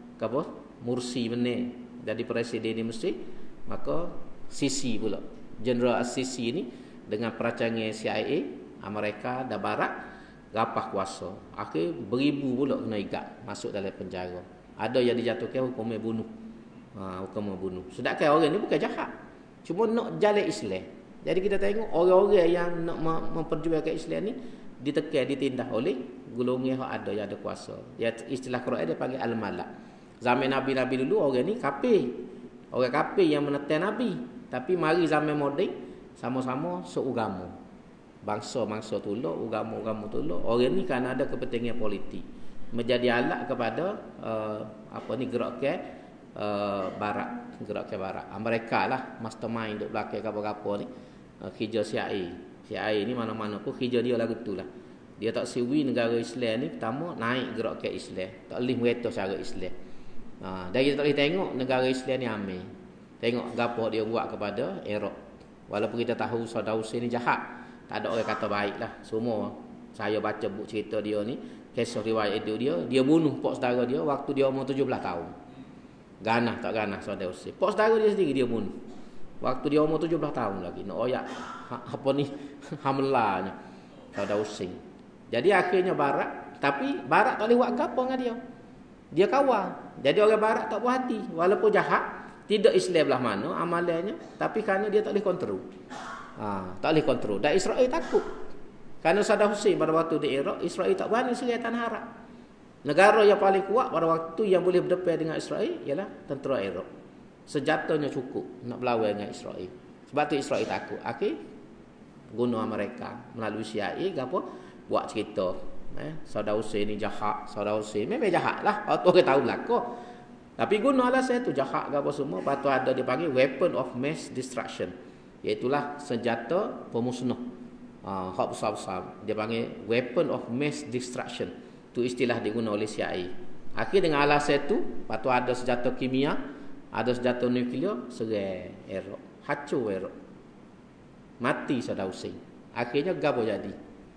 Speaker 1: Mursi benar jadi presiden di Mesir, maka Sisi pula, General Sisi ni dengan perancangan CIA Amerika dan Barat, rapah kuasa. Akhir beribu pula kena ikat masuk dalam penjara. Ada yang dijatuhkan hukum bunuh. Hukum bunuh. Sedangkan orang ni bukan jahat. Cuma nak jalan Islam. Jadi kita tengok orang-orang yang nak memperjuangkan Islam ni ditekan, ditindas oleh golongan yang ada kuasa. Ya, istilah Quran dia panggil al-malak. Zaman Nabi-Nabi dulu orang ni kafir. Orang kafir yang menekan Nabi. Tapi mari zaman moden sama-sama seagama. Bangsa-bangsa tolak, agama-agama tolak. Orang ni kan ada kepentingan politik. Menjadi alat kepada gerakan barat. Amerika lah mastermind duk belakang apa-apa ni. Kerja CIA. CIA ni mana-mana pun kerja dia lagu tu lah. Dia tak siwi negara Islam ni pertama naik gerakan Islam. Tak boleh mereta cara Islam. Dan kita tak boleh tengok negara Islam ni ambil. Tengok apa dia buat kepada Iraq. Walaupun kita tahu Saddam Hussein ni jahat. Tak ada orang kata baik lah. Semua saya baca buku cerita dia ni, kisah riwayat dia bunuh pak saudara dia waktu dia umur 17 tahun. Ganah tak ganah Saddam Hussein. Pak saudara dia sendiri dia bunuh. Waktu dia umur 17 tahun lagi. Nak oyak hamlanya Saddam Hussein. Jadi akhirnya barat, tapi barat tak boleh buat apa dengan dia. Dia kawal. Jadi orang barat tak puas hati. Walaupun jahat, tidak Islam belah mana amalannya, tapi kerana dia tak boleh kontrol. Tak boleh kontrol. Dan Israel takut. Kerana Saddam Hussein pada waktu di Iraq, Israel tak berani serai tanah Arab. Negara yang paling kuat pada waktu yang boleh berdepan dengan Israel ialah tentera Iraq. Senjatanya cukup nak berlawan dengan Israel. Sebab tu Israel takut. Akhir guna Amerika melalui CIA apa buat cerita. Saddam Hussein ni jahat. Saddam Hussein memang jahat lah. Orang tahu belakang. Tapi gunalah saya tu jahat ke apa semua. Lepas tu ada dia panggil weapon of mass destruction. Iaitulah senjata pemusnah. Hak besar-besar. Dia panggil weapon of mass destruction. Tu istilah digunakan oleh CIA. Akhir dengan alasan tu, lepas tu ada senjata kimia, ada senjata nuklear, serai Iraq. Hancur Iraq. Mati Saddam Hussein. Akhirnya gapo jadi?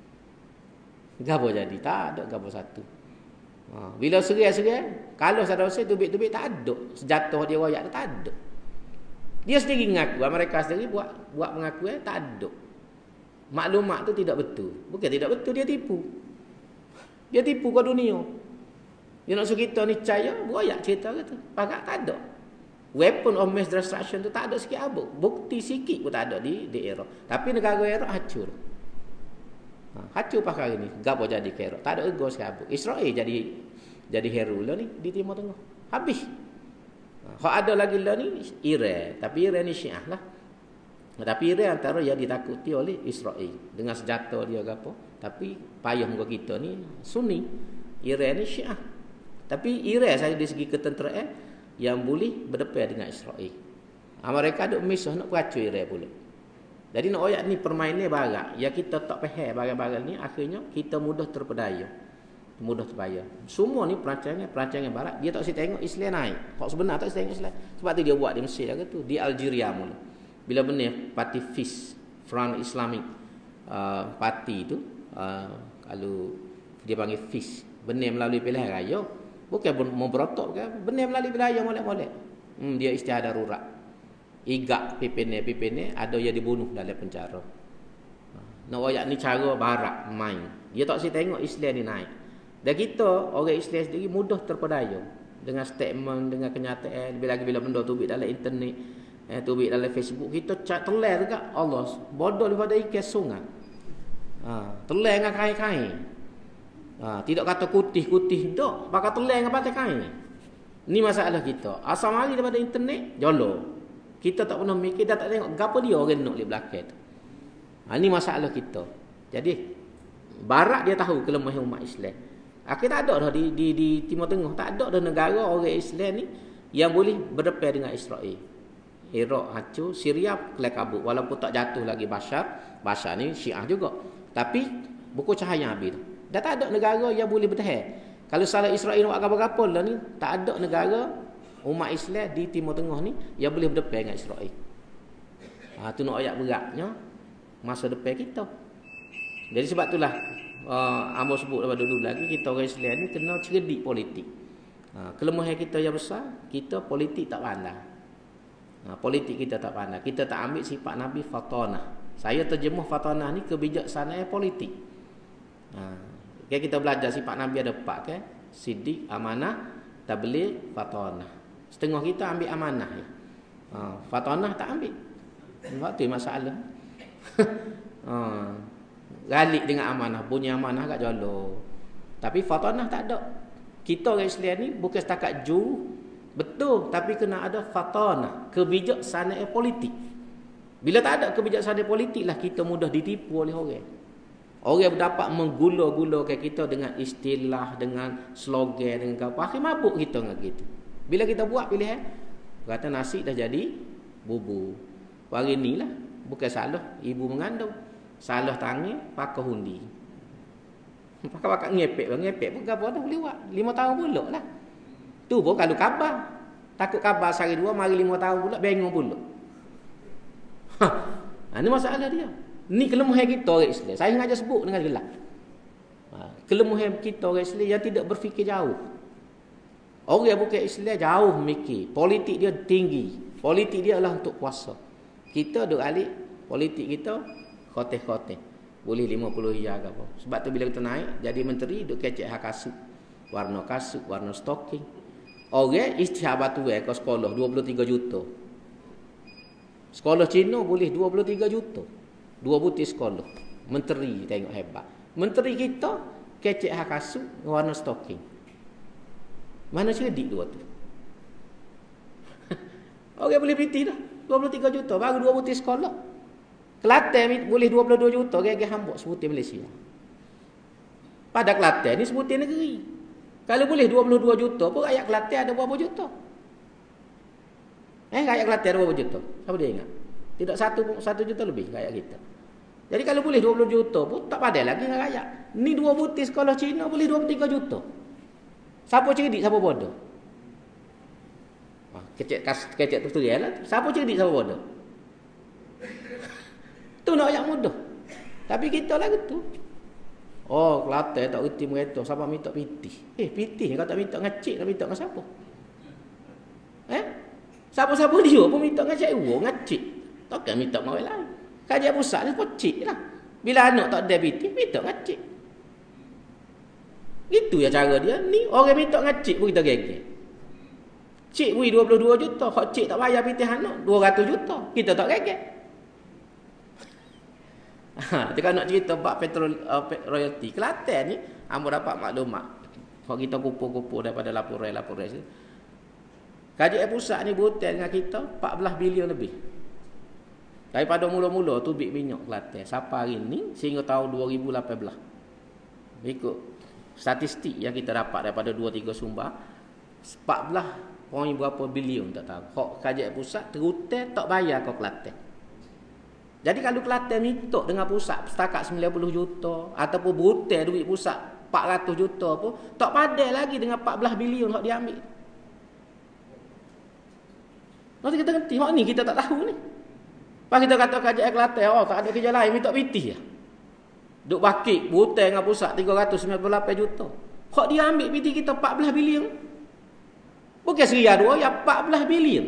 Speaker 1: Gapo jadi? Tak ada gapo satu. Bila serai-serai, kalau Saddam Hussein tubik-tubik tak ada. Senjata dia royak tu tak ada. Dia sendiri mengaku, mereka sendiri buat pengakuan tak ada. Maklumat tu tidak betul. Bukan tidak betul, dia tipu. Dia tipu ke dunia. Dia nak suruh kita ni percaya, royak cerita kata. Pakat tak ada. Weapon of mass destruction tu tak ada sikit abuk. Bukti sikit pun tak ada di Iraq. Tapi negara Iraq hancur. Hancur pakai ni. Gapo jadi ke Iraq? Tak ada ego sikit abuk. Israel jadi hero lah ni di Timur Tengah. Habis. Hak ada lagi lah ni Iran. Tapi Iran ni Syiah lah. Tapi Iran antara yang ditakuti oleh Israel. Dengan senjata dia ke apa. Tapi payah muka kita ni Sunni. Iran ni Syiah. Tapi Iran saya dari segi ketenteraan yang boleh berdepan dengan Israel. Mereka ada misah nak peracun Iran pula. Jadi nak ayat ni permainan barat. Yang kita tak faham barang-barang ni akhirnya kita mudah terpedaya. Mudah terbayar. Semua ni perancangan barat. Dia tak usah tengok Islam naik. Hak sebenar tak usah tengok Islam. Sebab tu dia buat di Mesir lah tu. Di Algeria mula. Bila benar parti FIS, Front Islamic parti tu, kalau dia panggil FIS, benar melalui pilihan raya, bukan mau berotok kan, benar melalui pilihan raya molek-molek. Dia istiadat darurat. Igak pimpinan ada yang dibunuh dalam penjara. Nak ayat ni cara barat main. Dia tak usah tengok Islam ni naik. Dan kita orang Islam sendiri mudah terpedaya dengan statement, dengan kenyataan. Bila benda tubik dalam internet, tubik dalam Facebook, kita telan dekat Allah bodoh daripada ikan sungai. Telan dengan kain-kain. Tidak kata kutih-kutih dak, pakai telan dengan pakai kain. Ni masalah kita. Asal mari daripada internet, jolo. Kita tak pernah mikir, dah tak tengok gapo dia orang nak di belakang tu. Ni masalah kita. Jadi barat dia tahu kelemahan umat Islam. Akhirnya tak ada dah di Timur Tengah, tak ada dah negara orang Islam ni yang boleh berdepan dengan Israel. Iraq hancur, Syria kelak kabut walaupun tak jatuh lagi Bashar ni Syiah juga. Tapi buku cahaya habis. Dah tak ada negara yang boleh bertahan. Kalau salah Israel buat apa-apa lah ni, tak ada negara umat Islam di Timur Tengah ni yang boleh berdepan dengan Israel. Tu nak ayat beratnya masa depan kita. Jadi sebab itulah Amor sebut daripada dulu lagi, kita orang Islam ni kena cerdik politik. Kelemahan kita yang besar, kita politik tak pandai. Politik kita tak pandai. Kita tak ambil sifat Nabi fatanah. Saya terjemah fatanah ni kebijaksanaan politik. Okay, kita belajar sifat Nabi ada 4 kan. Siddiq, amanah, tabligh, fatanah. Setengah kita ambil amanah je. Fatanah tak ambil. Sebab tu masalah. Galik dengan amanah, bunyi amanah kat jolo. Tapi fatanah tak ada. Kita orang Islam ni bukan setakat betul, tapi kena ada fatanah, kebijaksanaan politik. Bila tak ada kebijaksanaan politik lah kita mudah ditipu oleh orang. Orang dapat menggula-gulakan kita dengan istilah, dengan slogan, dengan apa. Akhir mabuk kita dengan gitu. Bila kita buat pilihan, kata nasi dah jadi bubur. Hari ni lah, bukan salah ibu mengandung. Salah tangan, pakai hundi. Pakai ngepek pun apa dah boleh buat. 5 tahun pula lah. Tu pun kalau khabar. Takut khabar sehari 2, mari 5 tahun pula, bengong pula. Ini masalah dia. Ni kelemahan kita orang Islam. Saya sengaja sebut dengan gelap. Kelemahan kita orang Islam yang tidak berfikir jauh. Orang yang bukan Islam jauh mikir. Politik dia tinggi. Politik dia adalah untuk kuasa. Kita duk alik politik kita khoteh-khoteh. Boleh 50 riyal ke apa. Sebab tu bila kita naik jadi menteri duk kecek hak kasut. Warna kasut, warna stocking. Orang istihar batu ke sekolah 23 juta. Sekolah Cina boleh 23 juta. 2 butir sekolah. Menteri tengok hebat. Menteri kita kecek hak kasut warna stocking. Mana cerdik dua tu? Orang boleh piti dah. 23 juta baru 2 butir sekolah. Kelantan boleh 22 juta gaya hambuk sebutir Malaysia. Pada Kelantan ni sebutir negeri. Kalau boleh 22 juta pun rakyat Kelantan ada berapa juta? Rakyat Kelantan ada berapa juta? Siapa dia ingat? Tidak 1 juta lebih rakyat kita. Jadi kalau boleh 20 juta pun tak padai lagi dengan rakyat. Ni 2 butir sekolah Cina boleh 23 juta. Siapa cerdik, siapa bodoh? Kecek tutorial lah. Siapa cerdik, siapa bodoh? Tu nak ayat mudah. Tapi kita lah gitu. Oh, Kelantan tak reti mereka. Siapa minta pitih? Pitih kau tak minta ngecik, nak minta dengan siapa? Siapa-siapa dia pun minta ngecik. Ngecik. Takkan minta dengan orang lain. Kajian pusat ni pocik lah. Bila anak tak ada pitih, minta ngecik. Itu ya cara dia. Ni orang minta ngecik pun kita gegek. Cik beri 22 juta. Kalau cik tak bayar pitih anak, 200 juta. Kita tak gegek. Jika nak cerita bab petrol royalty Kelantan ni, hamba dapat maklumat. Kalau kita kumpul-kumpul daripada laporan ni. Kajian pusat ni berhutang dengan kita 14 bilion lebih. Daripada mula-mula tubik minyak Kelantan sampai hari ni sehingga tahun 2018. Ikut statistik yang kita dapat daripada 2-3 sumber, 14 poin berapa bilion tak tahu. Hak kajian pusat terhutang tak bayar ke Kelantan. Jadi kalau Kelantan minta dengan pusat setakat 90 juta ataupun berhutang duit pusat 400 juta pun tak padai lagi dengan 14 bilion hak dia ambil. Nanti kita ngerti hak ni kita tak tahu ni. Pas kita kata kajian Kelantan, tak ada kerja lain minta pitih lah. Duk bakit berhutang dengan pusat 398 juta. Hak dia ambil pitih kita 14 bilion. Bukan seria dua ya 14 bilion.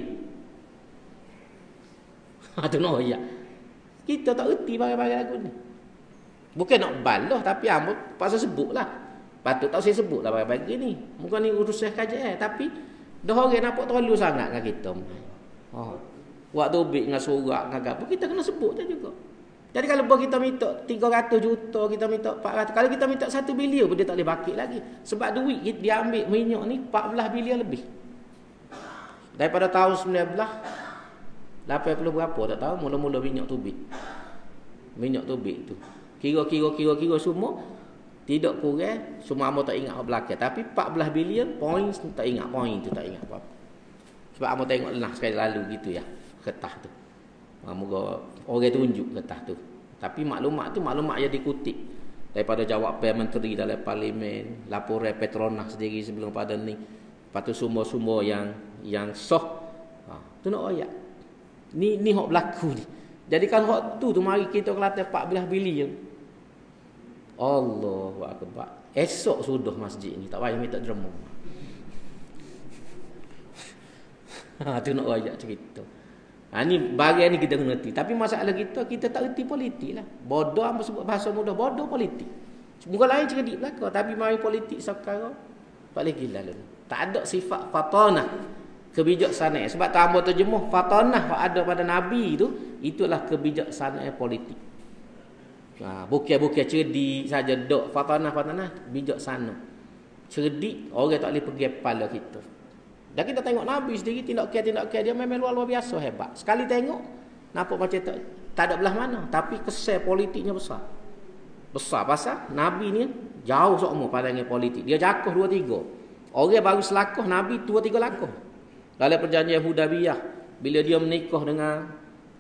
Speaker 1: Tu noh ya. Kita tak erti bagai-bagai lagu ni. Bukan nak balah tapi hamba pasal sebutlah. Patut tak saya sebutlah bagai-bagai ni. Bukan ni urusan kajian tapi dah orang nampak terlalu sangat dengan kita. Waktu ubik dengan surat dengan apa kita kena sebut je juga. Jadi kalau kita minta 300 juta, kita minta 400, kalau kita minta 1 bilion pun dia tak boleh bakit lagi. Sebab duit dia ambil minyak ni 14 bilion lebih. Daripada tahun 1980 berapa tak tahu mula-mula minyak tubik. Minyak tubik tu. Kira semua tidak kurang, semua hamba tak ingat belakang tapi 14 bilion poin tak ingat poin tu tak ingat apa. Sebab hamba tengok lah sekali lalu gitu ya. Kertas tu. Moga orang tunjuk kertas tu. Tapi maklumat tu maklumat yang dikutip daripada jawapan menteri dalam parlimen, laporan Petronas sendiri sebelum pada ni. Lepas tu sumber-sumber yang sah. Tu nak ayat. Ni hak berlaku ni. Jadi kalau hak tu mari kita Kelantan 14 bilion. Allahu akbar. Esok sudah masjid ni tak payah minta derma. Tu nak ayat cerita. Ni bagian ni kita kena reti. Tapi masalah kita tak reti politik lah. Bodoh apa sebut bahasa mudah, bodoh politik. Muka lain cerdik belaka, tapi mari politik sekarang tak boleh gila dulu. Tak ada sifat fatanah, kebijaksanaan. Sebab tu hamba terjemuh fatanah yang ada pada Nabi itu, itulah kebijaksanaan politik. Bukan cerdik saja dok fatanah bijaksana. Cerdik orang tak boleh pergi kepala kita. Dan kita tengok Nabi sendiri tindak dia memang luar biasa hebat. Sekali tengok nampak macam tak ada belah mana, tapi kesan politiknya besar. Besar pasal Nabi ni jauh seumur pandangnya politik. Dia jakuh 2-3. Orang baru selakuh Nabi 2-3 lakuh. Dalam perjanjian Hudaybiyah bila dia menikah dengan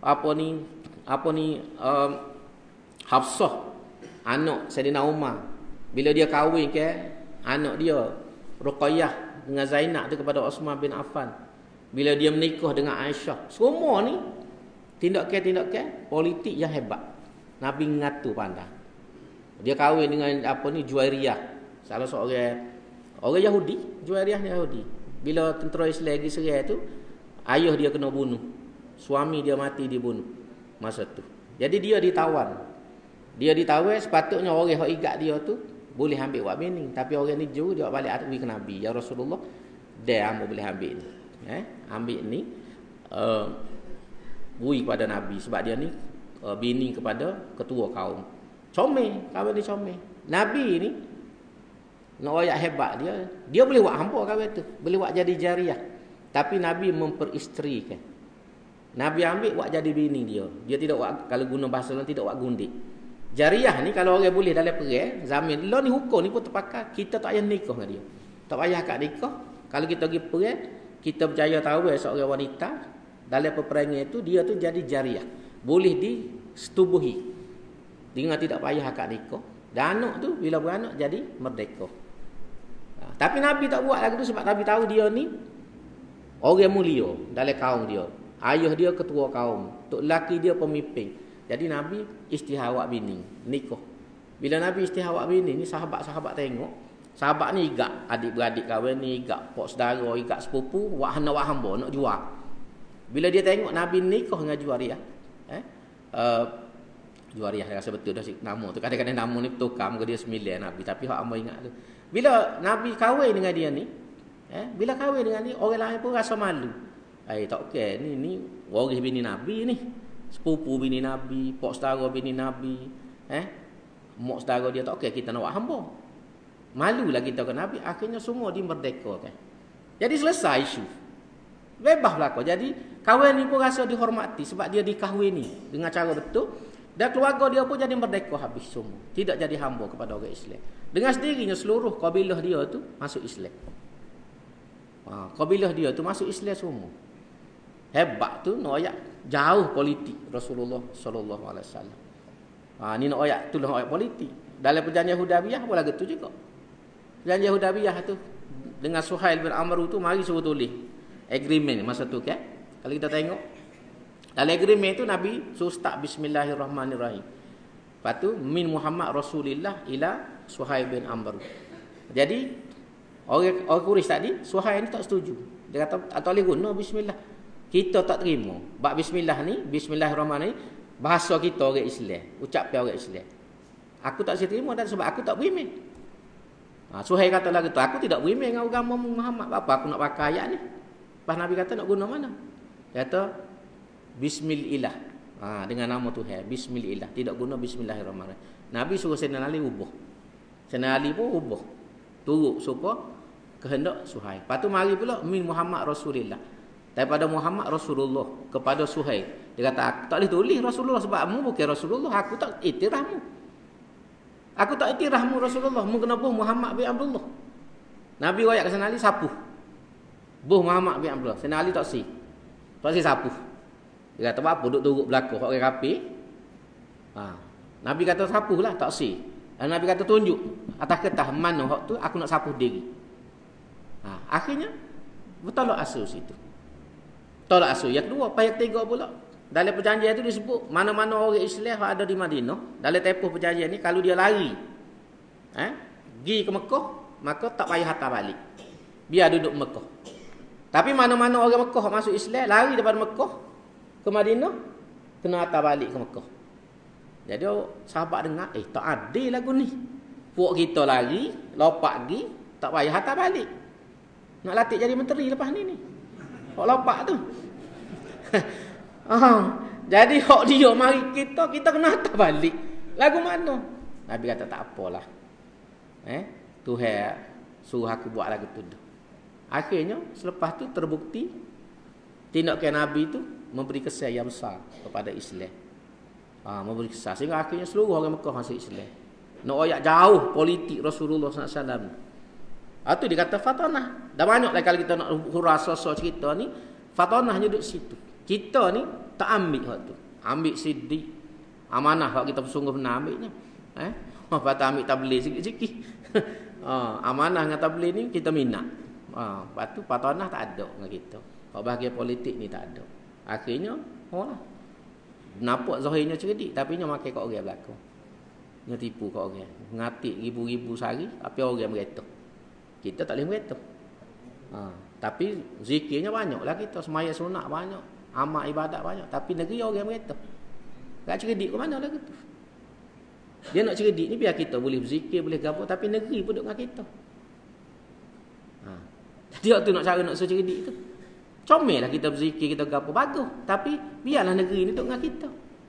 Speaker 1: Hafsah, anak Saidina Umar. Bila dia kahwin ke anak dia Ruqayyah dengan Zainab tu kepada Osman bin Affan. Bila dia menikah dengan Aisyah. Semua ni tindakan politik yang hebat. Nabi ngatur pandang. Dia kahwin dengan Juwairiyah. Salah seorang orang Yahudi, Juwairiyah ni Yahudi. Bila tentera Islam lagi serai tu, ayah dia kena bunuh. Suami dia mati dibunuh masa tu. Jadi dia ditawan. Dia ditawan, sepatutnya orang yang ikat dia tu boleh ambil buat bini, tapi orang ni jauh dia balik atui ke Nabi. Ya Rasulullah, dia hamba boleh ambil ni. Ambil ni bui kepada Nabi sebab dia ni bini kepada ketua kaum. Comel, kahwin dia comel. Nabi ni nak ayat hebat dia boleh buat hamba kahwin tu, boleh buat jadi jariah. Tapi Nabi memperisterikan. Nabi ambil buat jadi bini dia. Dia tidak buat, kalau guna bahasa lain tidak buat gundik. Jariah ni kalau orang boleh dalam perang, zaman lo ni hukum ni pun terpakai, kita tak payah nikah dengan dia. Tak payah akad nikah. Kalau kita pergi perang, kita berjaya tahu seorang wanita dalam peperangan itu dia tu jadi jariah. Boleh disetubuhi dengan tidak payah akad nikah. Dan anak tu bila beranak jadi merdeka. Tapi Nabi tak buat lagi tu sebab Nabi tahu dia ni orang mulia dalam kaum dia. Ayah dia ketua kaum, tok lelaki dia pemimpin. Jadi Nabi istihar awak bini, nikah. Bila Nabi istihar awak bini ni sahabat-sahabat tengok, sahabat ni igak adik-beradik kahwin ni, igak pak saudara, igak sepupu, wak hamba nak jual. Bila dia tengok Nabi nikah dengan Juwairiyah, Juwairiyah rasa betul dah nama tu. Kadang-kadang nama ni bertukar muka dia 9 Nabi, tapi hak hamba ingat tu. Bila Nabi kahwin dengan dia ni, bila kahwin dengan ni, orang lain pun rasa malu. Tak okey, ni waris bini Nabi ni. Sepupu bini Nabi, pak saudara bini Nabi, mak saudara dia tak okey, kita nak buat hamba. Malulah kita ke Nabi, akhirnya semua dimerdekakan. Jadi selesai isu. Bebas belaka. Jadi kahwin ni pun rasa dihormati sebab dia dikahwini dengan cara betul. Dan keluarga dia pun jadi merdeka habis semua. Tidak jadi hamba kepada orang Islam. Dengan sendirinya seluruh kabilah dia tu masuk Islam. Kabilah dia tu masuk Islam semua. Hebat tu nak ayat jauh politik Rasulullah sallallahu alaihi wasallam. Ni nak ayat tu lah ayat politik. Dalam perjanjian Hudaybiyah pun lagu tu juga. Perjanjian Hudaybiyah tu dengan Suhail bin Amr tu mari suruh tulis agreement masa tu kan. Kalau kita tengok dalam agreement tu Nabi suruh start bismillahirrahmanirrahim. Lepas tu min Muhammad Rasulillah ila Suhail bin Amr. Jadi orang Quraisy tadi Suhail ni tak setuju. Dia kata tak boleh guna bismillah. Kita tak terima. Bab bismillah ni, bismillahirrahmanirrahim, bahasa kita orang Islam, ucapan orang Islam. Aku tak terima dan sebab aku tak beriman. Suhail kata lagi tu, aku tidak beriman dengan agama Muhammad. Apa aku nak pakai ayat ni? Pas Nabi kata nak guna mana? Dia kata bismillah. Dengan nama Tuhan, bismillah. Tidak guna bismillahirrahmanirrahim. Nabi suruh Sayyidina Ali ubah. Sayyidina Ali pun ubah. Turut supaya kehendak Suhail. Lepas tu mari pula min Muhammad Rasulillah. Daripada Muhammad Rasulullah kepada Suhail. Dia kata, tak boleh tulis Rasulullah sebab mu bukan Rasulullah. Aku tak iktirafmu. Aku tak iktirafmu Rasulullah. Mu kena buh Muhammad bin Abdullah. Nabi royak ke Sayyidina Ali sapu. Buh Muhammad bin Abdullah. Sayyidina Ali tak si. Tak si sapu. Dia kata, apa duduk turut belakang orang rapi. Nabi kata sapu lah, tak si. Dan Nabi kata tunjuk atas kertas mana hak tu aku nak sapu diri. Akhirnya bertolak asal situ. Tolak asuh. Yang kedua, yang ketiga pula. Dalam perjanjian itu disebut mana-mana orang Islam yang ada di Madinah, dalam tempoh perjanjian ni kalau dia lari pergi ke Mekah, maka tak payah hantar balik. Biar duduk Mekah. Tapi mana-mana orang Mekah masuk Islam, lari daripada Mekah ke Madinah, kena hantar balik ke Mekah. Jadi sahabat dengar, tak adil lagu ni. Puak kita lari, lopak pergi, tak payah hantar balik. Nak latih jadi menteri lepas ni. Hok lopak tu. Jadi hok dia mari kita kena hantar balik. Lagu mana? Nabi kata tak apalah. Tuhan suruh aku buat lagu tu. Akhirnya selepas tu terbukti tindakan Nabi tu memberi kesan yang besar kepada Islam. Memberi kesan sehingga akhirnya seluruh orang Mekah masuk Islam. Nak royak jauh politik Rasulullah SAW. Itu dia kata fatanah. Dah banyaklah kalau kita nak hurah sosok cerita ni, fatanahnya duduk situ. Kita ni tak ambil hak tu. Ambil sidik. Amanah hak kita sungguh benar ambilnya. Patut ambil tabligh sikit-sikit. Amanah dengan tabligh ni kita minat. Lepas tu fatanah tak ada dengan kita. Kalau bahagian politik ni tak ada. Akhirnya, nampak zahirnya cerdik, tapi nya makan kat orang belakang. Nya tipu kat orang. Ngatik ribu-ribu sehari, tapi orang mereta. Kita tak boleh mereta. Tapi zikirnya banyaklah kita. Semaya sunat banyak. Amal ibadat banyak. Tapi negeri orang mereta. Tak cerdik ke mana lah gitu. Dia nak cerdik ni biar kita boleh berzikir, boleh gapo, tapi negeri pun duduk dengan kita. Jadi waktu nak cara nak suruh cerdik tu. Comel lah kita berzikir, kita gapo, bagus. Tapi biarlah negeri ni duduk dengan kita.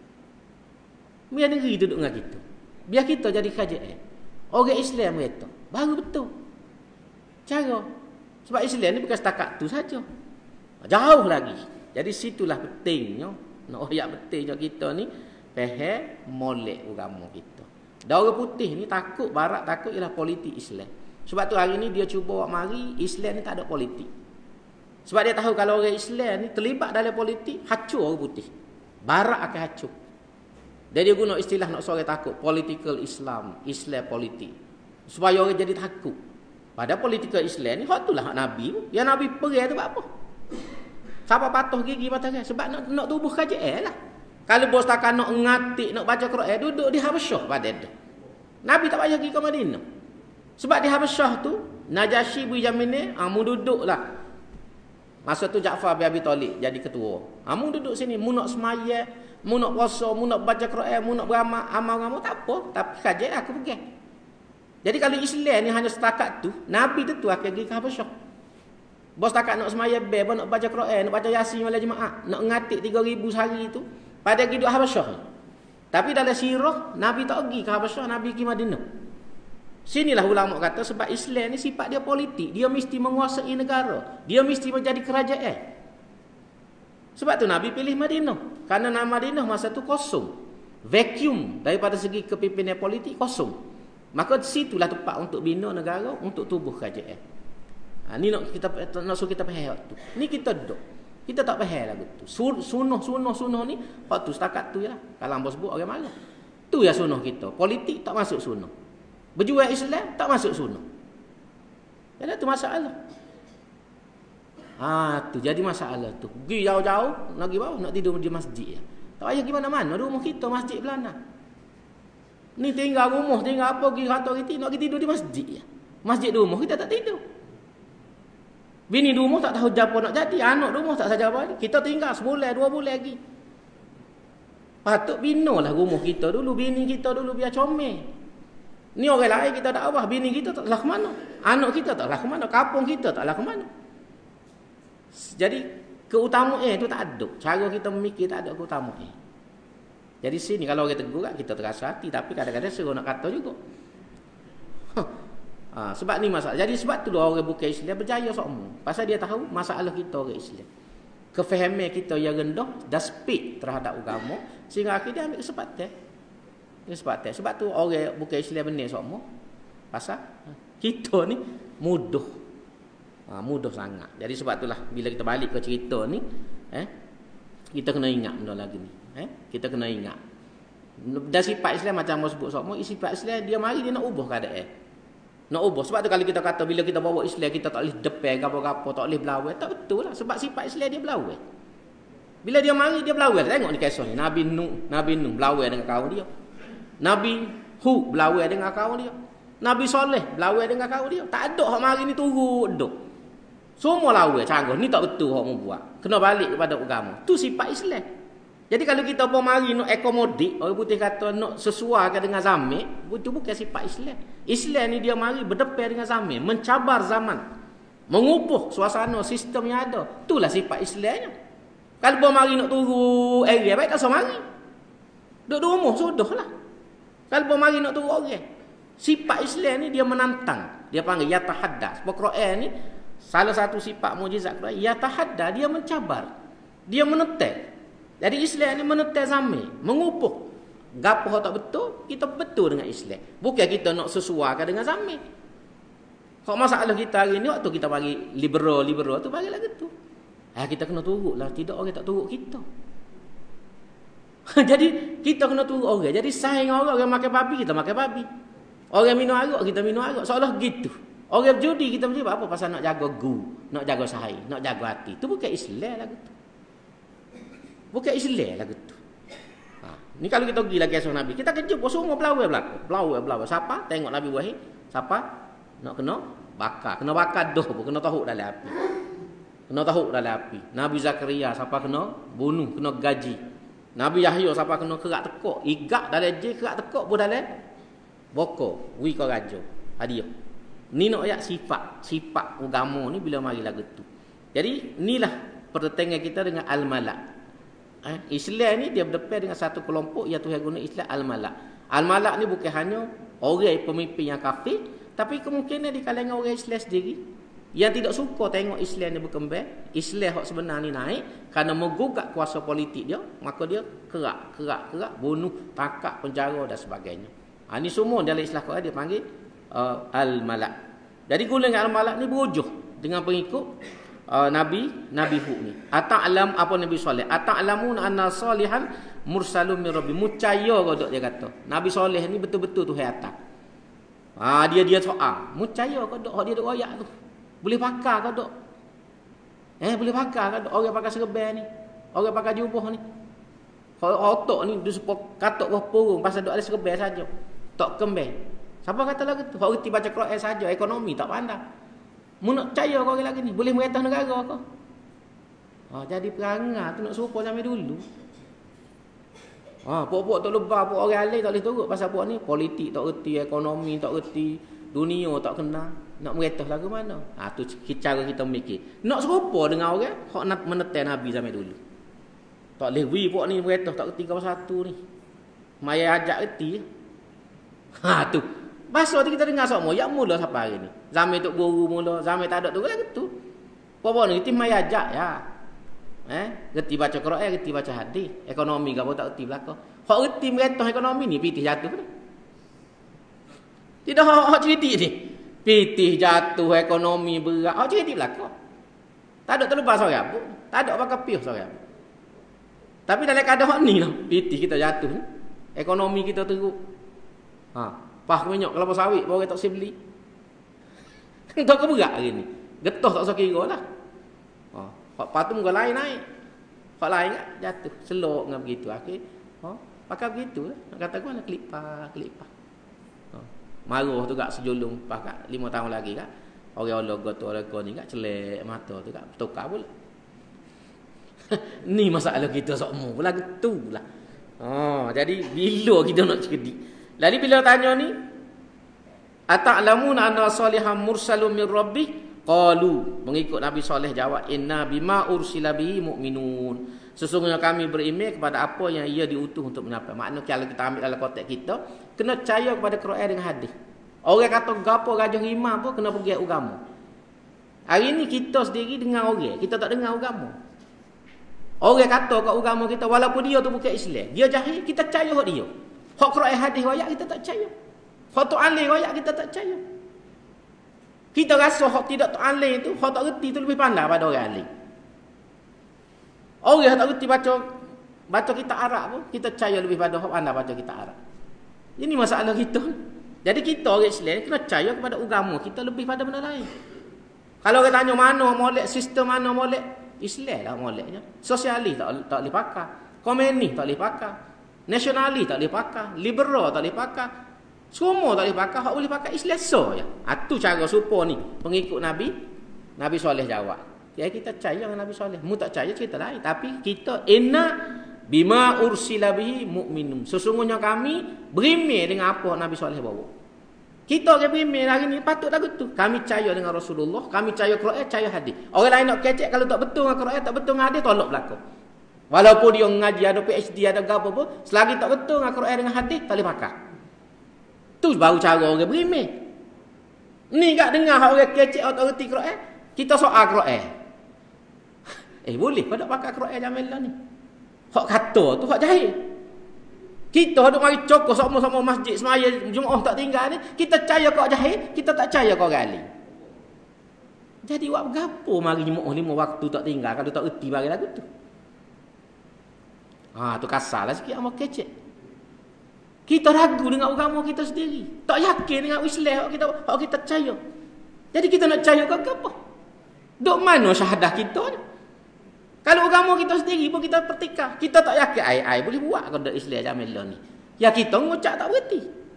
Speaker 1: Biar negeri duduk dengan kita. Biar kita jadi kerajaan. Orang Islam mereka. Baru betul. Cara. Sebab Islam ni bukan setakat tu saja. Jauh lagi. Jadi situlah pentingnya. Nak royak pentingnya kita ni. Faham molek agama kita. Dan orang putih ni takut, barat takut ialah politik Islam. Sebab tu hari ni dia cuba buat mari Islam ni tak ada politik. Sebab dia tahu kalau orang Islam ni terlibat dalam politik, hancur orang putih. Barat akan hancur. Dan dia guna istilah nak suara takut, political Islam, Islam politik. Supaya orang jadi takut. Pada political Islam ni, hak itulah hak Nabi. Yang Nabi pergi tu buat apa? Siapa patuh gigi patah kan? Sebab nak tubuh kerajaan lah. Kalau bos takkan nak ngatik, nak baca Quran, duduk di Habasyah pada itu. Nabi tak payah pergi ke Madinah. Sebab di Habasyah tu, Najasyi beri jaminan, mu duduklah. Masa tu Ja'far bin Abi Talib jadi ketua. Mu duduk sini, mu nak semaya, mu nak puasa, mu nak baca Quran, mu nak beramal, amal tak apa. Tapi kerajaan aku pergi. Jadi kalau Islam ni hanya setakat tu, Nabi tu akan pergi ke Habasyah. Bos takat nak semaya beb, nak baca Quran, nak baca Yasin malam Jumaat, nak ngatik 3,000 sehari tu, pada pergi duduk Habasyah. Tapi dalam sirah, Nabi tak pergi ke Habasyah, Nabi pergi Madinah. Sinilah ulama kata sebab Islam ni sifat dia politik, dia mesti menguasai negara, dia mesti menjadi kerajaan. Sebab tu Nabi pilih Madinah, kerana nama Madinah masa tu kosong, vacuum daripada segi kepimpinan politik kosong. Maka situlah tempat untuk bina negara, untuk tubuh kerajaan. Ni nak suruh kita faham tu. Ni kita duduk, kita tak faham lagu tu. Sunnah ni, waktu setakat tu je lah. Kalau bos sebut orang marah. Tu ya sunnah kita. Politik tak masuk sunnah. Berjuang Islam tak masuk sunnah. Jadi tu masalah. Tu jadi masalah tu. Pergi jauh-jauh, nak pergi bawah, nak tidur di masjid. Tak payah pergi mana-mana, rumah kita masjid belana. Ni tinggal rumah, tinggal apa, pergi kantor kita, nak pergi tidur di masjid. Masjid di rumah kita tak tidur. Bini di rumah tak tahu apa nak jadi, anak di rumah tak saja apa. Kita tinggal sebulan, 2 bulan lagi. Patut binalah rumah kita dulu, bini kita dulu biar comel. Ni orang lain kita dakwah, bini kita taklah ke mana? Anak kita taklah ke mana? Kampung kita taklah ke mana? Jadi keutamaan tu tak ada. Cara kita memikir tak ada keutamaan. Jadi sini kalau orang tegur kita terasa hati, tapi kadang-kadang suruh nak kata juga. Sebab ni masalah. Jadi sebab tu orang bukan Islam berjaya semua. Pasal dia tahu masalah kita orang Islam. Kefahaman kita yang rendah dah speak terhadap agama sehingga akhirnya ambil kesempatan. Sebab tu orang bukan Islam benar semua. Pasal kita ni mudah. Mudah sangat. Jadi sebab itulah bila kita balik ke cerita ni, kita kena ingat benda lagi ni. Kita kena ingat. Dan sifat Islam macam saya sebut semua, sifat Islam dia mari dia nak ubah keadaan. Nak ubah. Sebab tu kalau kita kata bila kita bawa Islam kita tak boleh depan apa-apa, tak boleh berlawan, tak betul lah. Sebab sifat Islam dia berlawan. Bila dia mari dia berlawan. Tengok ni kisah ni. Nabi Nuh berlawan dengan kaum dia. Nabi Hud berlawan dengan kaum dia. Nabi Soleh berlawan dengan kaum dia. Tak ada hak mari ni turut duk. Semua lawan cara ni tak betul hak mu buat. Kena balik kepada agama. Tu sifat Islam. Jadi kalau kita apa mari nak akomodik, orang putih kata nak sesuaikan dengan zaman, itu bukan sifat Islam. Islam ni dia mari berdepan dengan zaman, mencabar zaman, mengupuh suasana sistem yang ada. Itulah sifat Islamnya. Kalau apa mari nak turu area, baik tak usah mari. Duduk rumah sudahlah. Kalau apa mari nak turu orang. Sifat Islam ni dia menantang. Dia panggil yatahadda. Sebab Quran ni salah satu sifat mukjizat Quran, yatahadda, dia mencabar. Dia menentang. Jadi Islam ni menentang zaman, mengupuh. Gapo tak betul, kita betul dengan Islam. Bukan kita nak sesuaikan dengan zaman. Kalau masalah kita hari ni, waktu kita bagi liberal tu bagilah gitu. Kita kena turutlah, tidak orang tak turut kita. Jadi kita kena turut orang. Jadi saing orang makan babi, kita makan babi. Orang minum arak, kita minum arak. Seolah gitu. Orang berjudi, kita berjudi apa? Pasal nak jaga nak jaga saing, nak jaga hati. Itu bukan Islam lah gitu. Bukan Islam lah gitu. Ni kalau kita pergi lagi esok Nabi, kita kejut semua pelawai belakang. Pelawai. Siapa? Tengok Nabi Wahid. Siapa? Nak kena bakar. Kena bakar dah pun. Kena tahuk dalam api. Kena tahuk dalam api. Nabi Zakaria, siapa kena bunuh, kena gaji. Nabi Yahya, siapa kena kerak tekuk. Igak dalam je, kerak tekuk pun dalam bokor. Wi kau raja. Hadiah. Ni nak ayat sifat agama ni bila mari lagu tu. Jadi inilah pertentangan kita dengan al-malak. Islam ni dia berdepan dengan satu kelompok yang Tuhan guna Islam al-malak. Al-malak ni bukan hanya orang pemimpin yang kafir, tapi kemungkinan di kalangan orang Islam sendiri yang tidak suka tengok Islam ni berkembang, Islam hak sebenar ni naik kerana menggugat kuasa politik dia, maka dia kerak, bunuh, tangkap, penjara dan sebagainya. Ini semua dalam Islam Quran dia panggil al-malak. Jadi golongan al-malak ni berujuh dengan pengikut Nabi Hud ni. Ata'lam apa Nabi Soleh? Ata'lamun anna salihan mursalun min rabbi. Mucaya kodok dia kata. Nabi Soleh ni betul-betul Tuhan atas. Dia soal. Mucaya kodok hak dia duk royak tu. Boleh pakar kodok. Boleh pakar kodok orang pakai serban ni. Orang pakai jubah ni. Otak ni dia sepok katok buah purung pasal duk ada serban saja. Tak kembang. Siapa kata lagu tu? Hak reti baca Quran saja, ekonomi tak pandai. Mu nak percaya kau orang lagi ni boleh merintah negara kau. Jadi perangai tu nak serupa sampai dulu. Pok-pok tak lebah, pok orang alim tak boleh turut pasal pok ni politik tak reti, ekonomi tak reti, dunia tak kenal. Nak merintah lagu mana? Tu cara kita mikir. Nak serupa dengan orang hak nak menentang Nabi sampai dulu. Tak boleh pok ni merintah tak reti kau satu ni. Maya ajak reti. Tu. Bahasa tu kita dengar semua. Yang mula siapa hari ni? Zaman Tok Guru mula. Zaman tak ada tu kan gitu. Apa ni? Reti mai ajak ya. Reti baca Quran, reti baca hadis. Ekonomi ke apa tak reti belakang. Hak reti merentah ekonomi ni pitih jatuh ni. Tidak hak cerita ni. Pitih jatuh ekonomi berat. Hak cerita belakang. Tak ada terlepas seorang pun. Tak ada pakai piuh seorang. Tapi dalam keadaan ni lah. Pitih kita jatuh ni. Ekonomi kita teruk. Pah minyak kelapa sawit baru tak boleh beli. Tak keberat hari ni. Getah tak usah kira lah. Hak patu muka lain naik. Hak lain kan jatuh. Selok dengan begitu. Akhir. Pakai begitu lah. Nak kata gua nak kelipah. Maruh tu kat sejulung. Pakai 5 tahun lagi kan. Orang-orang goto-orang ni kat celek mata tu kat. Tukar pula. Ni masalah kita semua. Pula gitu lah. Jadi bila kita nak cerdik. Lalu bila tanya ni, ata'lamuna anna salihan mursalun min rabbih? Qalu, mengikut Nabi Saleh jawab, inna bima ursila bihi mu'minun. Sesungguhnya kami beriman kepada apa yang ia diutus untuk menyampaikan. Maknanya kalau kita ambil dalam konteks kita, kena percaya kepada Quran dengan hadis. Orang kata gapo gajah imam pun kena pergi agama. Hari ni kita sendiri dengar orang, kita tak dengar agama. Orang kata kat agama kita walaupun dia tu bukan Islam, dia jahil, kita percaya kat dia. Hak Quran hadis royak kita tak percaya. Hak tu alim royak kita tak percaya. Kita rasa hak tidak tu alim tu, hak tak reti tu lebih pandai pada orang alim. Orang tak reti baca kitab Arab pun kita percaya lebih pada hak pandai baca kitab Arab. Ini masalah kita. Jadi kita orang Islam kena percaya kepada agama kita lebih pada benda lain. Kalau orang tanya mana molek, sistem mana molek, Islam lah moleknya. Sosialis tak boleh pakai. Komunis tak boleh pakai. Nasionalis tak boleh pakai, liberal tak boleh pakai, semua tak boleh pakai. Hak boleh pakai Islam saja. Tu cara supo ni pengikut Nabi Soleh jawab. Ya kita percaya dengan Nabi Soleh. Mu tak percaya cerita lain, tapi kita inna bima ursila bihi mu'minun. Sesungguhnya kami berimeh dengan apa Nabi Saleh bawa. Kita orang berimeh hari ni patut lagu tu. Kami percaya dengan Rasulullah, kami percaya Quran, percaya hadis. Orang lain nak kecek kalau tak betul dengan Quran, tak betul dengan hadis, tolak belaka. Walaupun dia ngaji ada PhD ada apa apa, selagi tak betul dengan Quran dengan hadis, tak boleh pakai. Tu baru cara orang berimeh. Ni tak dengar orang kecek atau reti Quran, kita soal Quran. Boleh kau tak pakai Quran zaman lah ni. Hak kata tu hak jahil. Kita duk mari cokok sama-sama masjid semaya Jumaat tak tinggal ni, kita percaya kau jahil, kita tak percaya kau gali. Jadi buat gapo mari Jumaat 5 waktu tak tinggal kalau tak reti bagi lagu tu. Tu kasarlah sikit amak kecek. Kita ragu dengan agama kita sendiri. Tak yakin dengan Islam hak kita percaya. Jadi kita nak percaya kau apa? Duk mana syahadah kita ni? Kalau agama kita sendiri pun kita pertikah. Kita tak yakin ai boleh buat kalau Islam zaman ni. Ya kita ngucap tak berhenti.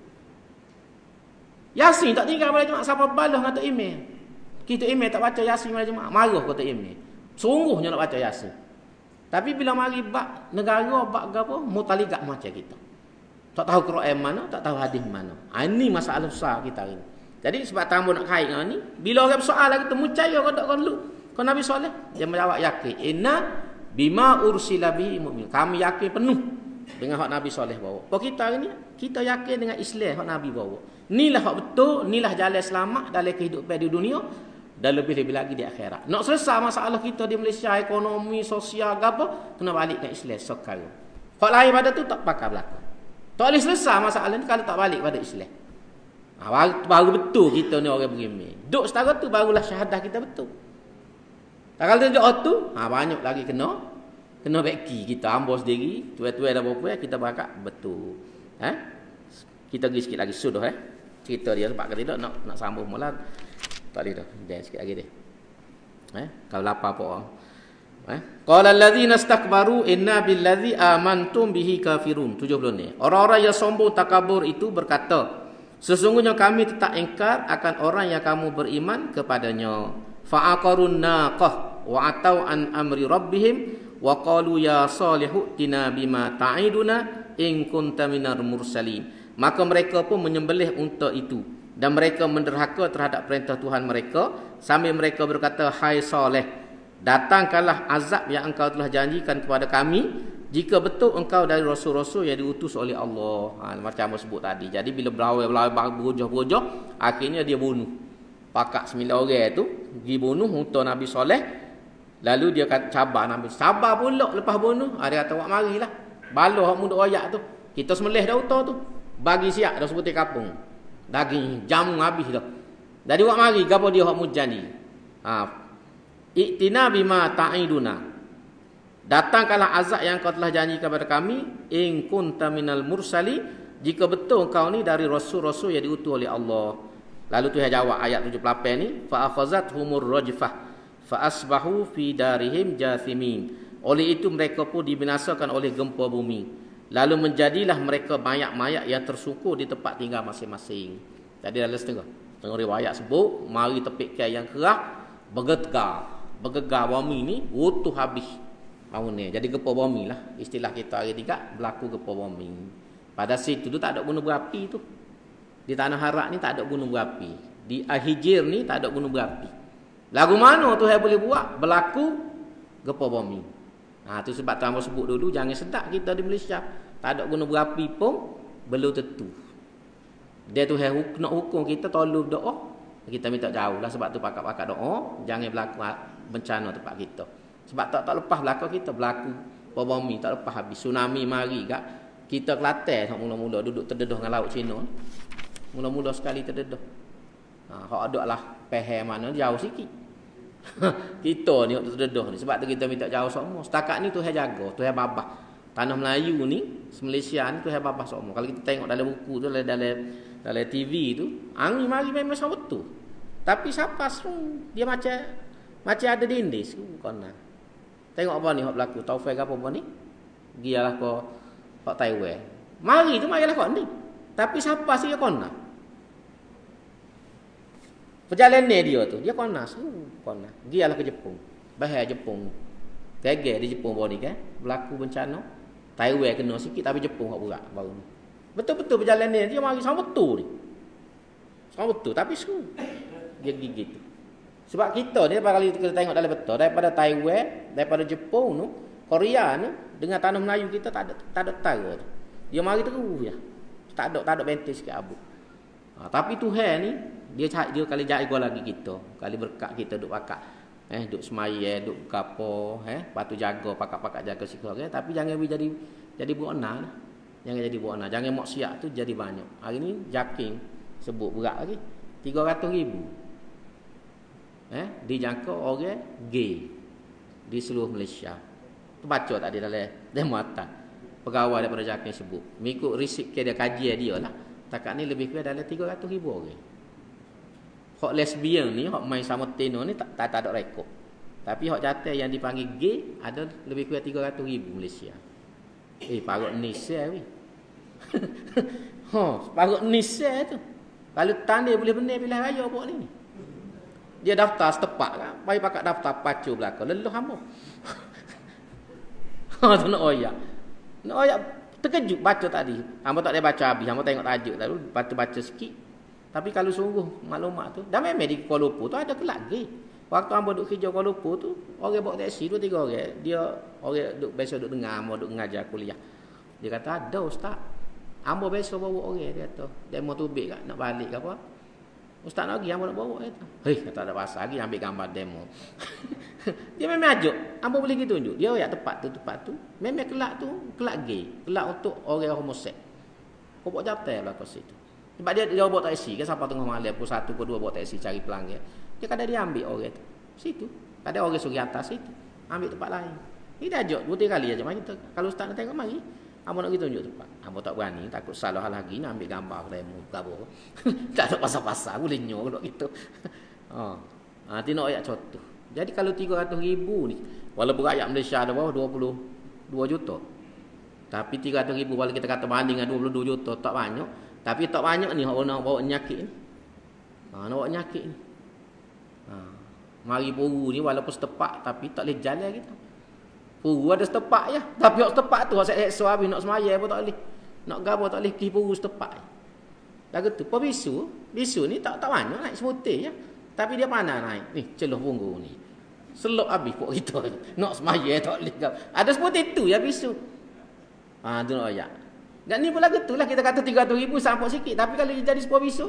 Speaker 1: Yasin tak tinggal pada Jumaat siapa balah dengan Tok Imam. Kita Imam tak baca Yasin pada Jumaat, marah kau Tok Imam. Sungguhnya nak baca Yasin. Tapi bila mari bab negara bab apa mutaligak macam kita. Tak tahu Quran mana, tak tahu hadis mana. Ini masalah besar kita hari ni. Jadi sebab tamu nak kait dengan ni, bila orang bersoal lagi tu percaya kau tak kau lu. Kau Nabi Saleh dia menjawab yakin. Inna bima ursila bihi mu'min. Kami yakin penuh dengan hak Nabi Saleh bawa. Apa kita hari ni? Kita yakin dengan Islam hak Nabi bawa. Inilah hak betul, inilah jalan selamat dalam kehidupan di dunia dan lebih-lebih lagi di akhirat. Nak selesai masalah kita di Malaysia, ekonomi, sosial apa, kena balik ke Islam sekarang. Hak lain pada tu tak pakai belaka. Tak boleh selesai masalah ni kalau tak balik pada Islam. Baru betul kita ni orang berimeh. Duk setara tu barulah syahadah kita betul. Tak kalau tunjuk tu, banyak lagi kena beki kita ambil sendiri, tuai-tuai dah berapa kita berangkat betul. Kita pergi sikit lagi sudah cerita dia sebab ke tidak nak sambung mula. Tak boleh dah. Dia sikit lagi dia. Kau lapar apa? Qala allazina istakbaru inna billazi amantum bihi kafirun. 70 ni. Orang-orang yang sombong takabur itu berkata, sesungguhnya kami tetap ingkar akan orang yang kamu beriman kepadanya. Fa'aqarun naqah wa atau an amri rabbihim wa qalu ya salihu tina bima ta'iduna in kunta minar mursalin. Maka mereka pun menyembelih unta itu dan mereka menderhaka terhadap perintah Tuhan mereka sambil mereka berkata, hai Saleh, datangkanlah azab yang engkau telah janjikan kepada kami jika betul engkau dari rasul-rasul yang diutus oleh Allah. Macam apa sebut tadi. Jadi bila berlawai berujah-berujah, akhirnya dia bunuh. Pakak 9 orang tu pergi bunuh unta Nabi Saleh. Lalu dia kata cabar Nabi. Sabar pula lepas bunuh. Dia kata, wak marilah. Bala hak muda royak tu. Kita sembelih dah unta tu. Bagi siap dah seperti kapung. Daging jamu habis dah. Jadi wak mari gapo dia hak mujani. Iktina bima ta'iduna. Datangkanlah azab yang kau telah janji kepada kami in kunta minal mursali, jika betul kau ni dari rasul-rasul yang diutus oleh Allah. Lalu Tuhan jawab ayat 78 ni, fa akhazathumur rajfah fa asbahu fi darihim jathimin. Oleh itu mereka pun dibinasakan oleh gempa bumi. Lalu menjadilah mereka mayat-mayat yang tersungkur di tempat tinggal masing-masing. Jadi dalam setengah riwayat sebut, mari tepikkan yang kerah bergegar bumi ni utuh habis maune. Jadi gempa bumi lah istilah kita hari ni kat berlaku gempa bumi. Pada situ tu tak ada gunung berapi tu. Di tanah Harak ni tak ada gunung berapi. Di Al-Hijr ni tak ada gunung berapi. Lagu mana tu yang boleh buat berlaku gempa bumi. Tu sebab tuan sebut dulu jangan sedak kita di Malaysia. Tak ada gunung berapi pun belum tentu. Dia tu nak hukum kita tolong doa. Kita minta jauh lah sebab tu pakak-pakak doa jangan berlaku bencana tempat kita. Sebab tak lepas belakang kita berlaku gempa bumi tak lepas habis tsunami mari kat kita Kelantan mula-mula duduk terdedah dengan laut Cina. Mula-mula sekali terdedah. Hak ada lah peher mana jauh sikit. Kita ni terdedah ni sebab tu kita minta jauh semua. Setakat ni Tuhan jaga, Tuhan babah. Tanah Melayu ni, Malaysia ni Tuhan babah semua. Kalau kita tengok dalam buku tu dalam TV tu, angin mari memang sama betul. Tapi siapa dia macam ada dindis kona. Tengok apa ni hak berlaku Taufik apa ni? Gialah ko hak Taiwan. Mari tu marilah kau ni. Tapi siapa sih kona? Perjalanan dia tu, dia kona. Gialah ke Jepun. Bahaya Jepun. Tegak di Jepun bawah ni kan, berlaku bencana. Taiwan kena sikit tapi Jepun hak berat baru ni. Betul-betul berjalan ni dia mari sama betul ni. Sama betul tapi seru. Dia gigit tu. Sebab kita ni kalau kita tengok dalam betul daripada Taiwan, daripada Jepun tu, Korea tu dengan tanah Melayu kita tak ada tara tu. Dia mari terus ya. Tak ada bentis sikit abu. Tapi Tuhan ni dia kali jaga lagi kita. Kali berkat kita duk pakak. Duk semaya, duk gapo, lepas tu jaga pakak-pakak jaga sikit tapi jangan jadi buana lah. Jangan jadi buana. Jangan maksiat tu jadi banyak. Hari ni Jaking sebut berat lagi 300,000. Dijangka orang gay di seluruh Malaysia. Tu baca tadi dalam demo atas. Pegawai daripada Jaking sebut. Mengikut risik dia kajian dia lah. Takat ni lebih kurang dalam 300,000 orang. Hak lesbian ni, hak main sama teno ni tak ada rekod. Tapi hak jatuh yang dipanggil gay ada lebih kurang 300,000 Malaysia. Parut Nisa weh. Parut Nisa tu. Kalau tanda boleh benar pilihan raya buat ni. Dia daftar setepak kan. Bagi pakat daftar pacu belakang. Leluh hamba. Tu nak oyak. Nak oyak terkejut baca tadi. Hamba tak boleh baca habis. Hamba tengok tajuk tadi. Baca sikit. Tapi kalau sungguh maklumat tu. Dan memang di Kuala Lumpur tu ada kelak gay. Waktu hamba duduk kerja Kuala Lumpur tu. Orang bawa taksi 2-3 orang. Dia orang biasa duduk dengar. Hamba duduk mengajar kuliah. Dia kata ada ustaz. Hamba biasa bawa orang. Dia kata. Demo tubik kat nak balik ke apa. Ustaz nak pergi hamba nak bawa. Kata ada pasal lagi ambil gambar demo. Dia memang ajuk. Hamba boleh gitu tunjuk. Dia yang tepat tu. Memang kelak tu. Kelak gay. Kelak untuk orang homoseks. Kau buat jatuh lah kat situ. Sebab dia bawa taksi kan. Siapa tengah malam. Pukul 1 ke 2 bawa taksi cari pelanggan. Dia kadang dia ambil orang tu. Situ. Kadang orang suruh atas situ. Ambil tempat lain. Ini dah ajuk. 2-3 kali aja. Mari kita. Kalau ustaz nak tengok mari. Hamba nak pergi tunjuk tempat. Hamba tak berani. Takut salah lagi. Nak ambil gambar demo. Tak ada pasal-pasal. Boleh nyok kalau gitu. Nanti nak ayat contoh. Jadi kalau 300,000 ni. Walaupun rakyat Malaysia ada bawah 22 juta. Tapi 300,000 kalau kita kata banding dengan 22 juta. Tak banyak. Tapi tak banyak ni. Orang nak bawa penyakit ni. Nak bawa penyakit ni. Mari puru ni walaupun setepak. Tapi tak boleh jalan kita. Puru ada setepak je. Tapi hak setepak tu. Hak seksa habis nak semaya pun tak boleh. Nak gabah tak boleh pergi puru setepak. Lagu tu. Apa bisu? Bisu ni tak banyak naik semutih je. Tapi dia pandai naik. Ni celuh punggu ni. Selok habis pok kita. Nak semaya tak boleh gabah. Ada semutih tu ya bisu. Tu nak ayat. Dan ni pun lagu tu lah. Kita kata 300,000 sampai sikit. Tapi kalau jadi sebuah bisu.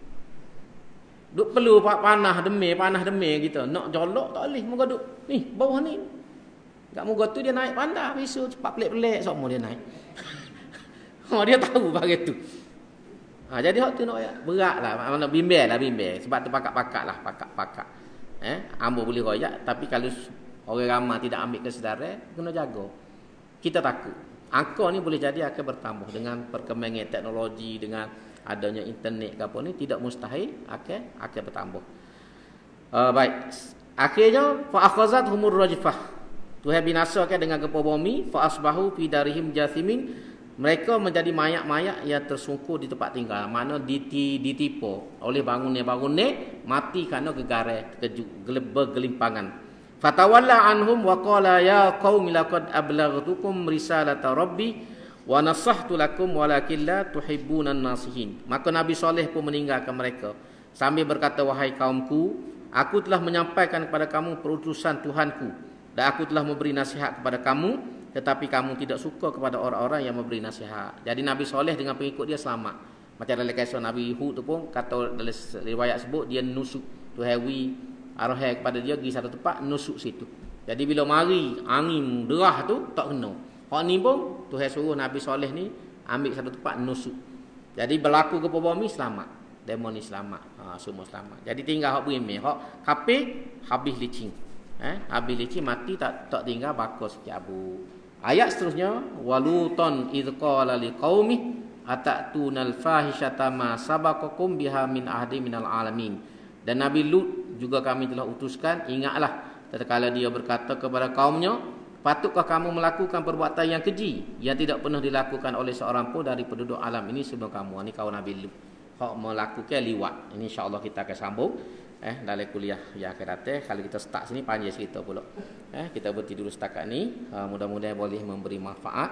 Speaker 1: Duk perlu panah demir gitu. Nak jolok tak boleh. Muka duk. Ni bawah ni. Kat muka tu dia naik pandai. Bisu cepat pelik-pelik. Semua dia naik. Dia tahu bagai tu. Jadi hak tu nak berat lah. Mana bimbel. Sebab tu pakak-pakak lah. Pakak. Ambo boleh royak. Tapi kalau orang ramai tidak ambil kesedaran. Kena jaga. Kita takut. Angka ni boleh jadi akan bertambah. Dengan perkembangan teknologi. Dengan adanya internet ke apa ni. Tidak mustahil. Akan bertambah. Baik. Akhirnya. Fa'akhazat humur rajifah. Tuhan binasakan dengan gempa bumi. Fa'asbahu fi darihim jathimin. Mereka menjadi mayat-mayat yang tersungkur di tempat tinggal. Mana ditipu oleh bangunan-bangunan. Mati kerana gegarai. Bergelimpangan. Fatawalla anhum wa qala ya qaumi laqad ablaghtukum risalata rabbi wa nasahtu lakum walakin la tuhibbunan nasihin. Maka Nabi Saleh pun meninggalkan mereka sambil berkata, wahai kaumku, aku telah menyampaikan kepada kamu perutusan Tuhanku dan aku telah memberi nasihat kepada kamu, tetapi kamu tidak suka kepada orang-orang yang memberi nasihat. Jadi Nabi Saleh dengan pengikut dia selamat. Macam dalam kisah Nabi Hud tu pun kata dalam riwayat sebut dia nusuk tu hewi arah kepada dia pergi satu tempat nusuk situ. Jadi bila mari angin derah tu tak kena. Hak ni pun Tuhan suruh Nabi Saleh ni ambil satu tempat nusuk. Jadi berlaku gempa bumi selamat. Demo ni selamat. Semua selamat. Jadi tinggal hak berimeh. Hak kafir habis licin. Habis licin mati tak tinggal bakos abu. Ayat seterusnya waluton idh qala liqaumi atatunal fahisyata ma sabaqakum biha min ahdi minal alamin. Dan Nabi Lut juga kami telah utuskan. Ingatlah tatkala dia berkata kepada kaumnya, patutkah kamu melakukan perbuatan yang keji yang tidak pernah dilakukan oleh seorang pun dari penduduk alam ini sebelum kamu. Ini kaum Nabi Lut. Hak melakukan liwat. Ini insya-Allah kita akan sambung dalam kuliah yang akan datang. Kalau kita start sini panjang cerita pula. Kita berhenti dulu setakat ni. Mudah-mudahan boleh memberi manfaat.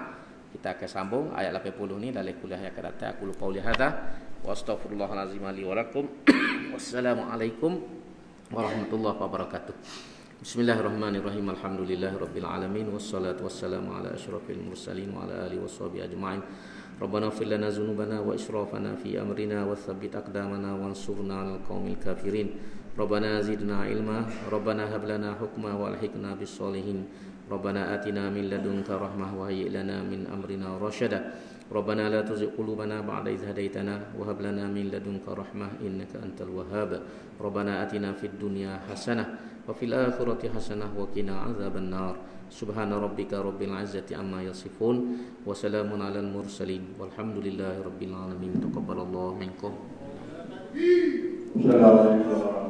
Speaker 1: Kita akan sambung ayat 80 ni dalam kuliah yang akan datang. Aku lupa qauli hadza wa astaghfirullahalazim li wa lakum. Wassalamualaikum warahmatullahi wabarakatuh. Bismillahirrahmanirrahim. Alhamdulillahirabbil alamin wassalatu wassalamu ala asyrafil mursalin wa ala alihi washabihi ajmain. Rabbana ighfir lana dzunubana wa israfana fi amrina wa tsabbit aqdamana wansurna 'alal qaumil kafirin. Rabbana zidna ilma, Rabbana hab lana hukma wa alhiqna bis solihin. Rabbana atina min ladunka rahmah wa hayyi lana min amrina rasyada. Rabbana la tuzigh qulubana ba'da idh hadaitana wa hab lana min ladunka rahmah innaka antal wahhab. Rabbana atina fid dunya hasanah wa fil akhirati hasanah wa qina adzaban nar. Subhana rabbika rabbil izzati amma yasifun wa salamun alal mursalin walhamdulillahi rabbil alamin. Taqabbalallahu minkum.
Speaker 2: Assalamualaikum.